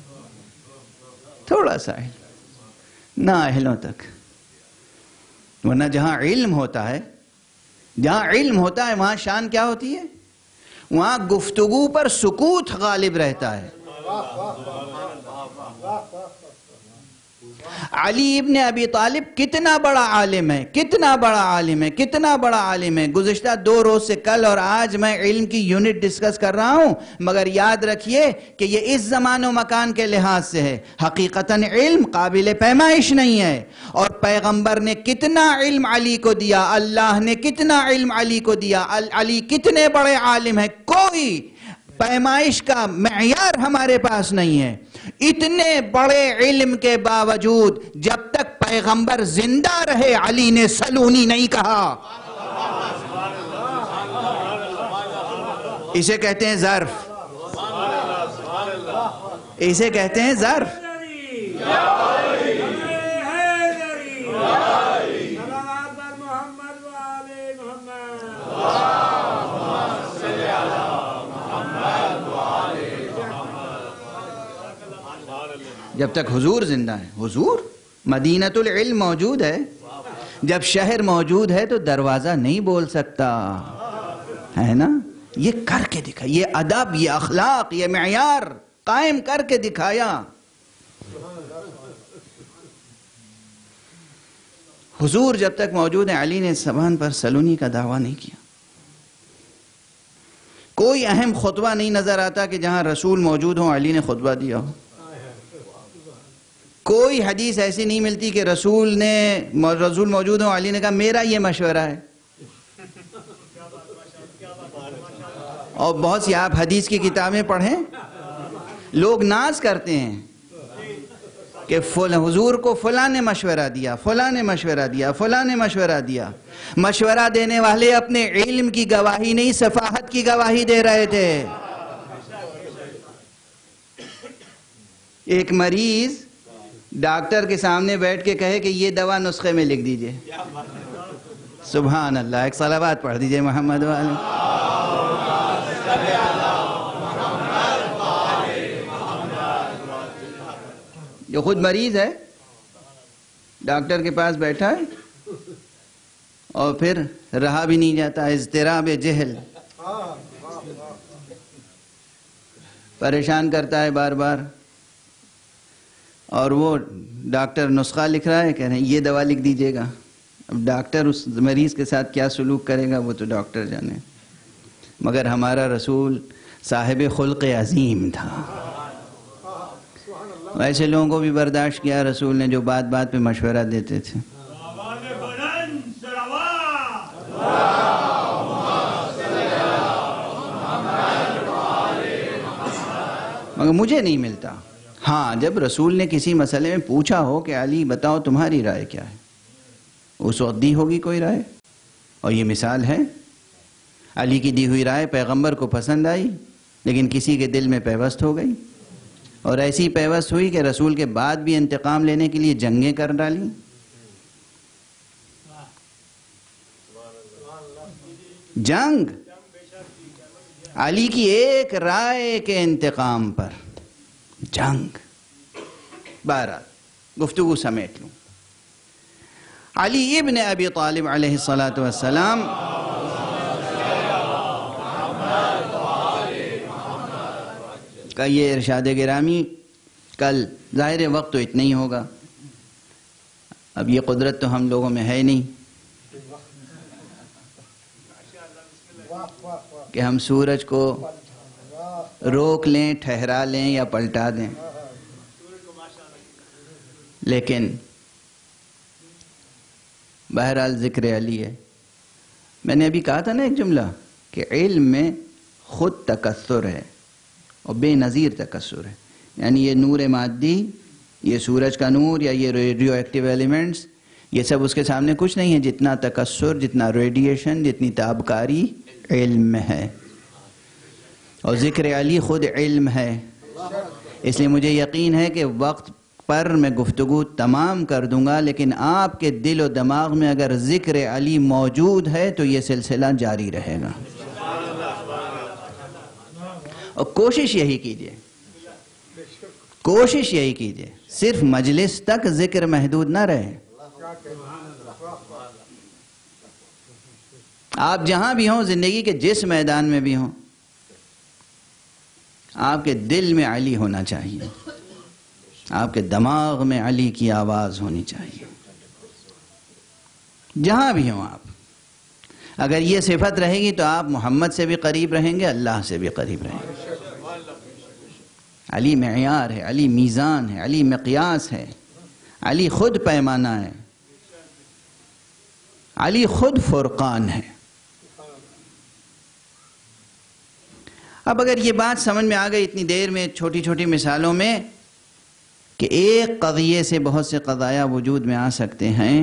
Speaker 1: تھوڑا سا علم نااہلوں تک، ورنہ جہاں علم ہوتا ہے وہاں شان کیا ہوتی ہے؟ وہاں گفتگو پر سکوت غالب رہتا ہے۔ علی ابن ابی طالب کتنا بڑا عالم ہے، کتنا بڑا عالم ہے، کتنا بڑا عالم ہے. گزشتہ 2 روز سے کل اور آج میں علم کی یونٹ ڈسکس کر رہا ہوں، مگر یاد رکھیے کہ یہ اس زمان و مکان کے لحاظ سے ہے. حقیقتاً علم قابل پیمائش نہیں ہے. اور پیغمبر نے کتنا علم علی کو دیا، اللہ نے کتنا علم علی کو دیا، علی کتنے بڑے عالم ہیں، کوئی پیمائش کا معیار ہمارے پاس نہیں ہے. اتنے بڑے علم کے باوجود جب تک پیغمبر زندہ رہے علی نے سلونی نہیں کہا. اسے کہتے ہیں ظرف، اسے کہتے ہیں ظرف. جب تک حضور زندہ ہے، حضور مدینۃ العلم موجود ہے. جب شہر موجود ہے تو دروازہ نہیں بول سکتا ہے نا. یہ کر کے دکھا، یہ ادب، یہ اخلاق، یہ معیار قائم کر کے دکھایا. حضور جب تک موجود ہے، علی نے زبان پر سلونی کا دعویٰ نہیں کیا. کوئی اہم خطبہ نہیں نظر آتا کہ جہاں رسول موجود ہوں علی نے خطبہ دیا ہو. کوئی حدیث ایسی نہیں ملتی کہ رسول موجود ہوں علی نے کہا میرا یہ مشورہ ہے. اور بہت سی آپ حدیث کی کتابیں پڑھیں، لوگ ناز کرتے ہیں کہ حضور کو فلاں نے مشورہ دیا، فلاں نے مشورہ دیا، فلاں نے مشورہ دیا. مشورہ دینے والے اپنے علم کی گواہی نہیں، سفاہت کی گواہی دے رہے تھے. ایک مریض ڈاکٹر کے سامنے بیٹھ کے کہے کہ یہ دوا نسخے میں لکھ دیجئے. سبحان اللہ. ایک صلوات پڑھ دیجئے محمد والے. جو خود مریض ہے، ڈاکٹر کے پاس بیٹھا ہے اور پھر رہا بھی نہیں جاتا، اضطراب جہل پریشان کرتا ہے بار بار. اور وہ ڈاکٹر نسخہ لکھ رہا ہے، کہہ رہے ہیں یہ دوا لکھ دیجئے گا. اب ڈاکٹر اس مریض کے ساتھ کیا سلوک کرے گا وہ تو ڈاکٹر جانے. مگر ہمارا رسول صاحب خلق عظیم تھا. ایسے لوگوں کو بھی برداشت کیا رسول نے جو بات بات پہ مشورہ دیتے تھے. مگر مجھے نہیں ملتا. ہاں جب رسول نے کسی مسئلے میں پوچھا ہو کہ علی بتاؤ تمہاری رائے کیا ہے، اس وقت دی ہوگی کوئی رائے. اور یہ مثال ہے، علی کی دی ہوئی رائے پیغمبر کو پسند آئی لیکن کسی کے دل میں پیوست ہو گئی، اور ایسی پیوست ہوئی کہ رسول کے بعد بھی انتقام لینے کے لیے جنگیں کر ڈالی. جنگ علی کی ایک رائے کے انتقام پر جنگ. بہرحال گفتگو سمیٹ لوں. علی ابن ابی طالب علیہ السلام کا یہ ارشاد گرامی کل ظاہر وقت تو اتنا ہی ہوگا. اب یہ قدرت تو ہم لوگوں میں ہے نہیں کہ ہم سورج کو روک لیں، ٹھہرا لیں یا پلٹا دیں. لیکن بہرحال ذکر علی ہے. میں نے ابھی کہا تھا نا ایک جملہ کہ علم میں خود تکثر ہے اور بے نظیر تکثر ہے. یعنی یہ نور مادی، یہ سورج کا نور یا یہ ریڈیو ایکٹیو ایلیمنٹس، یہ سب اس کے سامنے کچھ نہیں ہے جتنا تکثر، جتنا ریڈیشن، جتنی تابکاری علم میں ہے. اور ذکر علی خود علم ہے. اس لیے مجھے یقین ہے کہ وقت پر میں گفتگو تمام کر دوں گا، لیکن آپ کے دل و دماغ میں اگر ذکر علی موجود ہے تو یہ سلسلہ جاری رہے گا. اور کوشش یہی کیجئے، کوشش یہی کیجئے صرف مجلس تک ذکر محدود نہ رہے. آپ جہاں بھی ہوں، زندگی کے جس میدان میں بھی ہوں، آپ کے دل میں علی ہونا چاہیے. آپ کے دماغ میں علی کی آواز ہونی چاہیے، جہاں بھی ہوں آپ۔ اگر یہ صفت رہے گی تو آپ محمد سے بھی قریب رہیں گے، اللہ سے بھی قریب رہیں گے۔ علی معیار ہے، علی میزان ہے، علی مقیاس ہے، علی خود پیمانہ ہے، علی خود فرقان ہے۔ اب اگر یہ بات سمجھ میں آ گئی اتنی دیر میں، چھوٹی چھوٹی مثالوں میں، کہ ایک قضیے سے بہت سے قضایا وجود میں آ سکتے ہیں،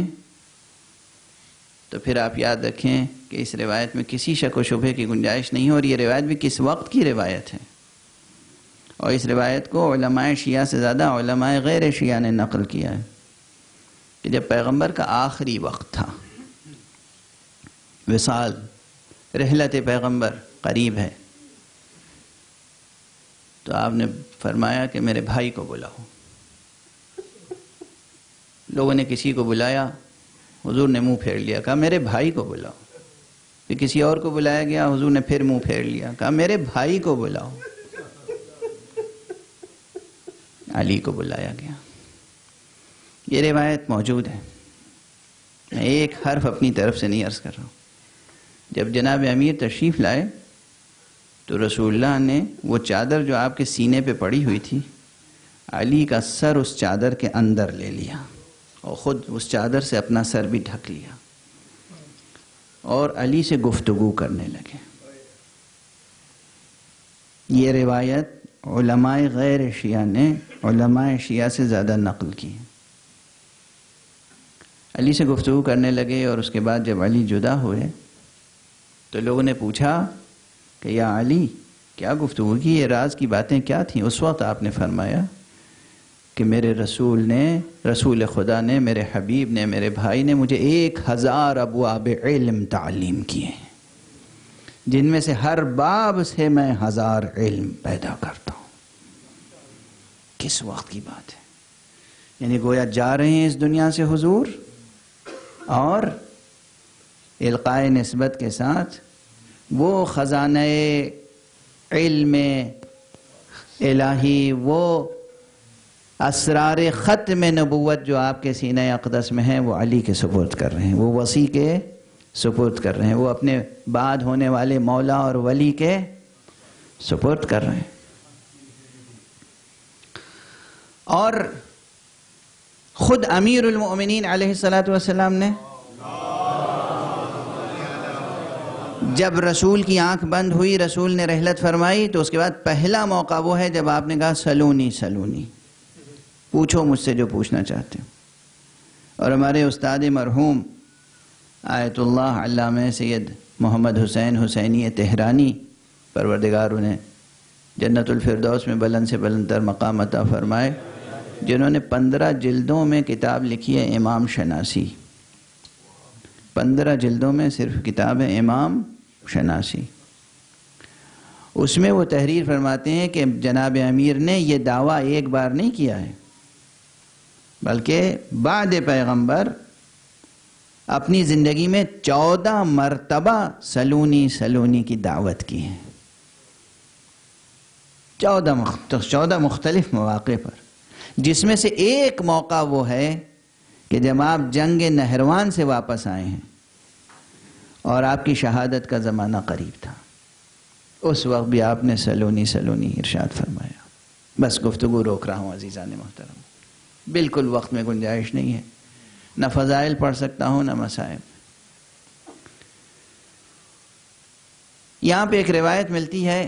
Speaker 1: تو پھر آپ یاد رکھیں کہ اس روایت میں کسی شک و شبہ کی گنجائش نہیں ہے، اور یہ روایت بھی کس وقت کی روایت ہے، اور اس روایت کو علماء شیعہ سے زیادہ علماء غیر شیعہ نے نقل کیا ہے، کہ جب پیغمبر کا آخری وقت تھا، وصال، رحلت پیغمبر قریب ہے، تو آپ نے فرمایا کہ میرے بھائی کو بلاؤ۔ لوگوں نے کسی کو بلایا، حضور نے منہ پھیر لیا، کہا میرے بھائی کو بلاؤ۔ پھر کسی اور کو بلایا گیا، حضور نے پھر منہ پھیر لیا، کہا میرے بھائی کو بلاؤ۔ علی کو بلایا گیا۔ یہ روایت موجود ہے، میں ایک حرف اپنی طرف سے نہیں عرض کر رہا ہوں۔ جب جناب امیر تشریف لائے تو رسول اللہ نے وہ چادر جو آپ کے سینے پہ پڑی ہوئی تھی، علی کا سر اس چادر کے اندر لے لیا، اور خود اس چادر سے اپنا سر بھی ڈھک لیا، اور علی سے گفتگو کرنے لگے۔ یہ روایت علماء غیر شیعہ نے علماء شیعہ سے زیادہ نقل کی۔ علی سے گفتگو کرنے لگے، اور اس کے بعد جب علی جدا ہوئے تو لوگوں نے پوچھا کہ یا علی کیا گفتگو کی، یہ راز کی باتیں کیا تھیں؟ اس وقت آپ نے فرمایا کہ میرے رسول خدا نے، میرے حبیب نے، میرے بھائی نے مجھے 1000 ابواب علم تعلیم کیے، جن میں سے ہر باب سے میں 1000 علم پیدا کرتا ہوں۔ کس وقت کی بات ہے؟ یعنی گویا جا رہے ہیں اس دنیا سے حضور، اور القائے نسبت کے ساتھ وہ خزانہ علم الہی، وہ اسرار ختم نبوت جو آپ کے سینہ اقدس میں ہیں، وہ علی کے سپرد کر رہے ہیں، وہ وصی کے سپرد کر رہے ہیں، وہ اپنے بعد ہونے والے مولا اور ولی کے سپرد کر رہے ہیں۔ اور خود امیر المؤمنین علیہ السلام نے جب رسول کی آنکھ بند ہوئی، رسول نے رحلت فرمائی، تو اس کے بعد پہلا موقع وہ ہے جب آپ نے کہا سلونی سلونی، پوچھو مجھ سے جو پوچھنا چاہتے ہو۔ اور ہمارے استاد مرحوم آیت اللہ علامہ سید محمد حسین حسینی تہرانی، پروردگار انہیں جنت الفردوس میں بلند سے بلند تر مقام عطا فرمائے، جنہوں نے 15 جلدوں میں کتاب لکھی ہے امام شناسی۔ 15 جلدوں میں صرف کتاب ہے امام شناسی۔ اس میں وہ تحریر فرماتے ہیں کہ جناب امیر نے یہ دعویٰ ایک بار نہیں کیا ہے، بلکہ بعد پیغمبر اپنی زندگی میں 14 مرتبہ سلونی سلونی کی دعوت کی ہے، 14 مختلف مواقع پر، جس میں سے ایک موقع وہ ہے کہ جب آپ جنگ نہروان سے واپس آئے ہیں اور آپ کی شہادت کا زمانہ قریب تھا، اس وقت بھی آپ نے سلونی سلونی ارشاد فرمایا۔ بس گفتگو روک رہا ہوں عزیزان محترم، بالکل وقت میں گنجائش نہیں ہے، نہ فضائل پڑھ سکتا ہوں نہ مصائب۔ یہاں پہ ایک روایت ملتی ہے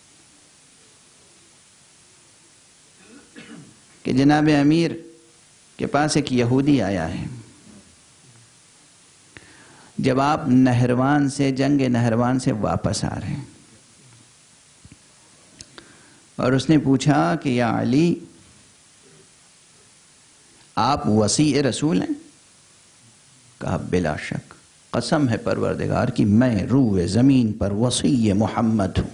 Speaker 1: کہ جناب امیر کے پاس ایک یہودی آیا ہے جب آپ نہروان سے، جنگ نہروان سے واپس آ رہے ہیں، اور اس نے پوچھا کہ یا علی آپ وصی رسول ہیں؟ کہا بلا شک، قسم ہے پروردگار کی میں روح زمین پر وصی محمد ہوں۔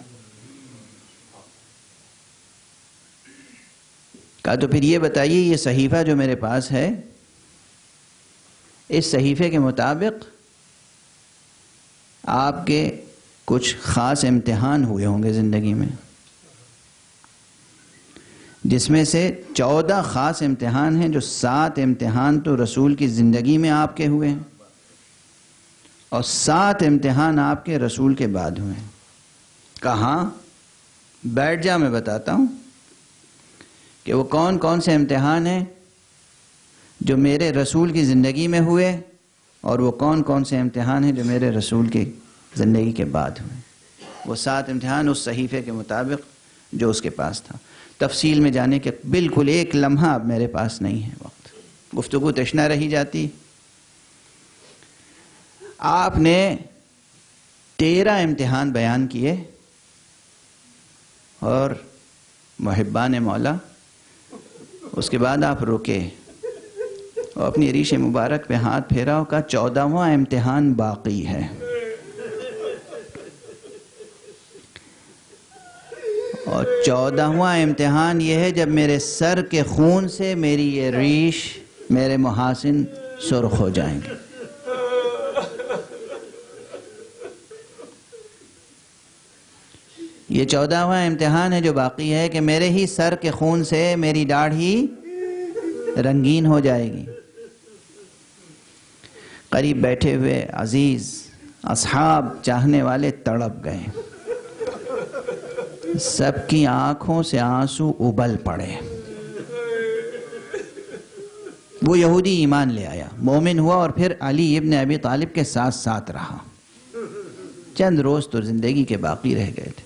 Speaker 1: کہا تو پھر یہ بتائیے یہ صحیفہ جو میرے پاس ہے، اس صحیفے کے مطابق آپ کے کچھ خاص امتحان ہوئے ہوں گے زندگی میں، جس میں سے 14 خاص امتحان ہیں، جو 7 امتحان تو رسول کی زندگی میں آپ کے ہوئے ہیں اور 7 امتحان آپ کے رسول کے بعد ہوئے ہیں۔ کہاں؟ بیٹھ جا، میں بتاتا ہوں کہ وہ کون کون سے امتحان ہیں جو میرے رسول کی زندگی میں ہوئے اور وہ کون کون سے امتحان ہیں جو میرے رسول کی زندگی کے بعد ہوئے۔ وہ 7 امتحان اس صحیفے کے مطابق جو اس کے پاس تھا۔ تفصیل میں جانے کے بالکل ایک لمحہ اب میرے پاس نہیں ہے وقت، گفتگو تشنا رہی جاتی۔ آپ نے 13 امتحان بیان کیے اور محبان مولا اس کے بعد آپ رکے اور اپنی ریش مبارک پہ ہاتھ پھیرا اور کہا 14واں امتحان باقی ہے۔ اور 14واں امتحان یہ ہے جب میرے سر کے خون سے میری یہ ریش، میرے محاسن سرخ ہو جائیں گے۔ یہ 14واں امتحان ہے جو باقی ہے کہ میرے ہی سر کے خون سے میری داڑھی رنگین ہو جائے گی۔ قریب بیٹھے ہوئے عزیز اصحاب چاہنے والے تڑپ گئے، سب کی آنکھوں سے آنسو ابل پڑے۔ وہ یہودی ایمان لے آیا، مومن ہوا اور پھر علی ابن ابی طالب کے ساتھ ساتھ رہا۔ چند روز تو زندگی کے باقی رہ گئے تھے،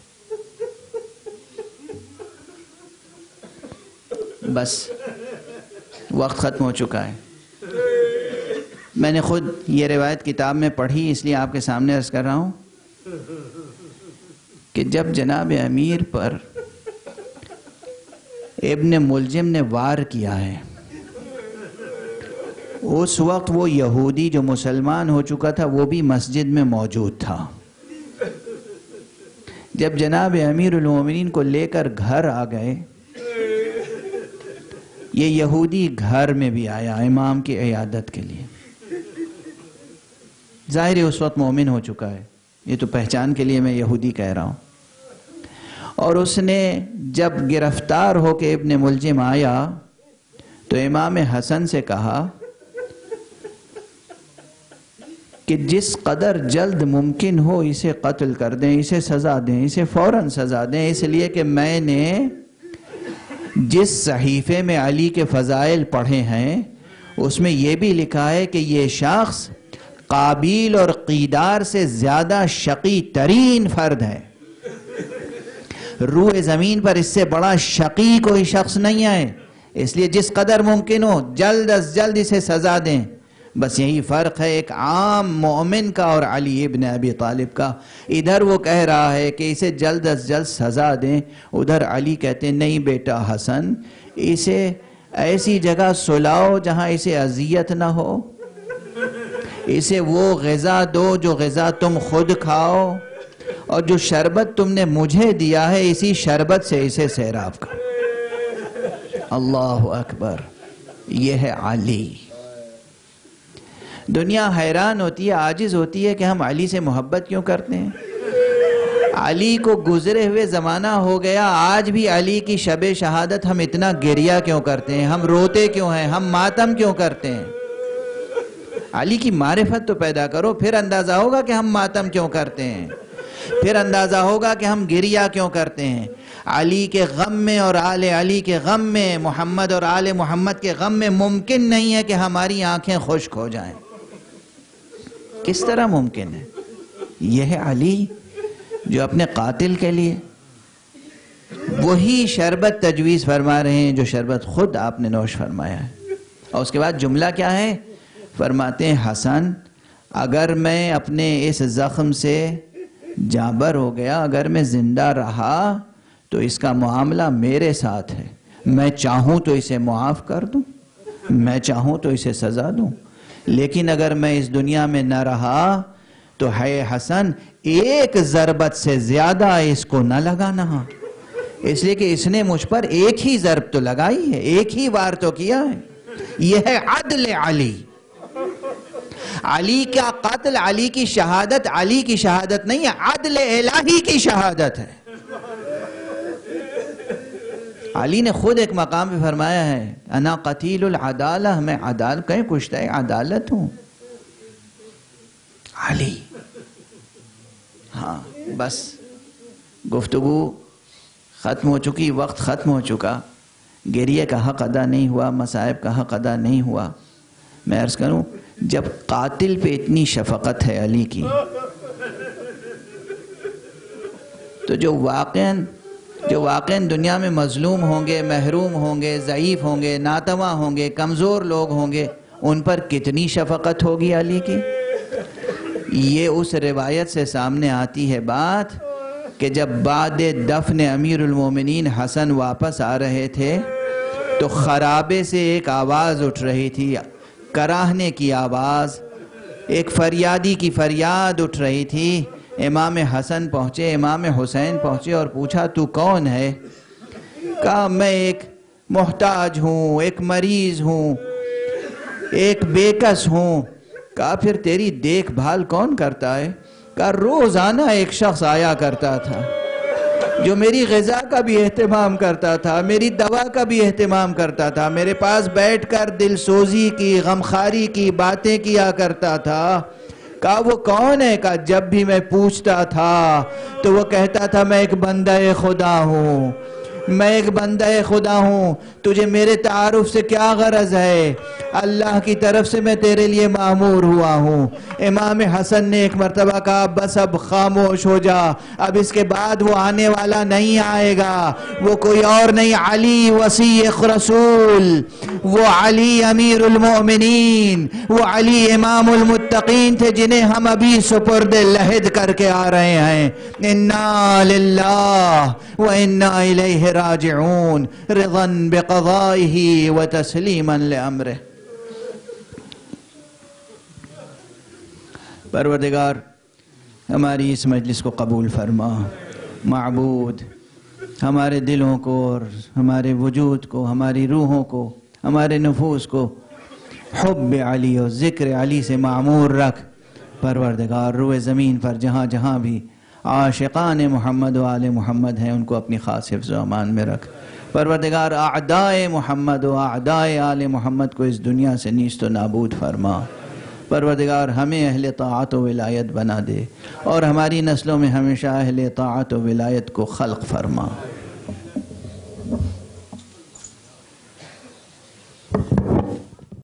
Speaker 1: بس وقت ختم ہو چکا ہے۔ میں نے خود یہ روایت کتاب میں پڑھی، اس لیے آپ کے سامنے عرض کر رہا ہوں کہ جب جناب امیر پر ابن ملجم نے وار کیا ہے، اس وقت وہ یہودی جو مسلمان ہو چکا تھا وہ بھی مسجد میں موجود تھا۔ جب جناب امیر المومنین کو لے کر گھر آ گئے، یہ یہودی گھر میں بھی آیا امام کی عیادت کے لیے۔ ظاہر ہے اس وقت مومن ہو چکا ہے، یہ تو پہچان کے لیے میں یہودی کہہ رہا ہوں۔ اور اس نے جب گرفتار ہو کے ابن ملجم آیا تو امام حسن سے کہا کہ جس قدر جلد ممکن ہو اسے قتل کر دیں، اسے سزا دیں، اسے فوراً سزا دیں، اس لیے کہ میں نے جس صحیفے میں علی کے فضائل پڑھے ہیں اس میں یہ بھی لکھا ہے کہ یہ شخص قابیل اور قیدار سے زیادہ شقی ترین فرد ہے۔ روح زمین پر اس سے بڑا شقی کوئی شخص نہیں ہے، اس لیے جس قدر ممکن ہو جلد از جلد اسے سزا دیں۔ بس یہی فرق ہے ایک عام مومن کا اور علی ابن ابی طالب کا۔ ادھر وہ کہہ رہا ہے کہ اسے جلد از جلد سزا دیں، ادھر علی کہتے ہیں نہیں بیٹا حسن، اسے ایسی جگہ سلاؤ جہاں اسے اذیت نہ ہو، اسے وہ غذا دو جو غذا تم خود کھاؤ، اور جو شربت تم نے مجھے دیا ہے اسی شربت سے اسے سیراب کرو۔ اللہ اکبر، یہ ہے علی۔ دنیا حیران ہوتی ہے، عاجز ہوتی ہے کہ ہم علی سے محبت کیوں کرتے ہیں۔ علی کو گزرے ہوئے زمانہ ہو گیا، آج بھی علی کی شب شہادت ہم اتنا گریہ کیوں کرتے ہیں، ہم روتے کیوں ہیں، ہم ماتم کیوں کرتے ہیں۔ علی کی معرفت تو پیدا کرو، پھر اندازہ ہوگا کہ ہم ماتم کیوں کرتے ہیں، پھر اندازہ ہوگا کہ ہم گریہ کیوں کرتے ہیں۔ علی کے غم میں اور آل علی کے غم میں، محمد اور آل محمد کے غم میں ممکن نہیں ہے کہ ہماری آنکھیں خشک ہو جائیں۔ کس طرح ممکن ہے؟ یہ ہے علی جو اپنے قاتل کے لیے وہی شربت تجویز فرما رہے ہیں جو شربت خود آپ نے نوش فرمایا ہے۔ اور اس کے بعد جملہ کیا ہے؟ فرماتے ہیں حسن اگر میں اپنے اس زخم سے جانبر ہو گیا، اگر میں زندہ رہا تو اس کا معاملہ میرے ساتھ ہے، میں چاہوں تو اسے معاف کر دوں، میں چاہوں تو اسے سزا دوں، لیکن اگر میں اس دنیا میں نہ رہا تو ہے حسن ایک ضربت سے زیادہ اس کو نہ لگانا، اس لیے کہ اس نے مجھ پر ایک ہی ضرب تو لگائی ہے، ایک ہی وار تو کیا ہے۔ یہ ہے عدل علی۔ علی کا قتل، علی کی شہادت، علی کی شہادت نہیں ہے، عدل الہی کی شہادت ہے۔ علی نے خود ایک مقام پہ فرمایا ہے انا قتیل العدالہ، میں کہیں کشتہ عدالت ہوں. علی. ہاں بس گفتگو ختم ہو چکی، وقت ختم ہو چکا، گریہ کا حق ادا نہیں ہوا، مصائب کا حق ادا نہیں ہوا. میں عرض کروں جب قاتل پہ اتنی شفقت ہے علی کی، تو جو واقعاً دنیا میں مظلوم ہوں گے، محروم ہوں گے، ضعیف ہوں گے، ناتواں ہوں گے، کمزور لوگ ہوں گے، ان پر کتنی شفقت ہوگی علی کی. یہ اس روایت سے سامنے آتی ہے بات کہ جب بعد دفن امیر المومنین حسن واپس آ رہے تھے تو خرابے سے ایک آواز اٹھ رہی تھی، کراہنے کی آواز، ایک فریادی کی فریاد اٹھ رہی تھی. امام حسن پہنچے، امام حسین پہنچے اور پوچھا تو کون ہے؟ کہا میں ایک محتاج ہوں، ایک مریض ہوں، ایک بیکس ہوں. کہا پھر تیری دیکھ بھال کون کرتا ہے؟ کہا روزانہ ایک شخص آیا کرتا تھا جو میری غذا کا بھی اہتمام کرتا تھا، میری دوا کا بھی اہتمام کرتا تھا، میرے پاس بیٹھ کر دل سوزی کی، غمخاری کی باتیں کیا کرتا تھا. کہا وہ کون ہے؟ کہا جب بھی میں پوچھتا تھا تو وہ کہتا تھا میں ایک بندہ خدا ہوں، میں ایک بندہ خدا ہوں. تجھے میرے تعارف سے کیا غرض ہے؟ اللہ کی طرف سے میں تیرے لیے مامور ہوا ہوں. امام حسن نے ایک مرتبہ کہا بس اب خاموش ہو جا، اب اس کے بعد وہ آنے والا نہیں آئے گا، وہ کوئی اور نہیں، علی وصی رسول، وہ علی امیر المؤمنین، وہ علی امام المتقین تھے جنہیں ہم ابھی سپرد لحد کر کے آ رہے ہیں. انا للہ وانا الیہ راجعون رضا بقضائہ وتسلیما لامرہ. پروردگار ہماری اس مجلس کو قبول فرما. معبود ہمارے دلوں کو اور ہمارے وجود کو، ہماری روحوں کو، ہمارے نفوس کو حب علی اور ذکر علی سے معمور رکھ. پروردگار روئے زمین پر جہاں جہاں بھی عاشقان محمد و آل محمد ہیں ان کو اپنی خاص حفظ و امان میں رکھ. پروردگار اعدائے محمد و اعدائے آل محمد کو اس دنیا سے نیست و نابود فرما. پروردگار ہمیں اہل طاعت و ولایت بنا دے اور ہماری نسلوں میں ہمیشہ اہل طاعت و ولایت کو خلق فرما.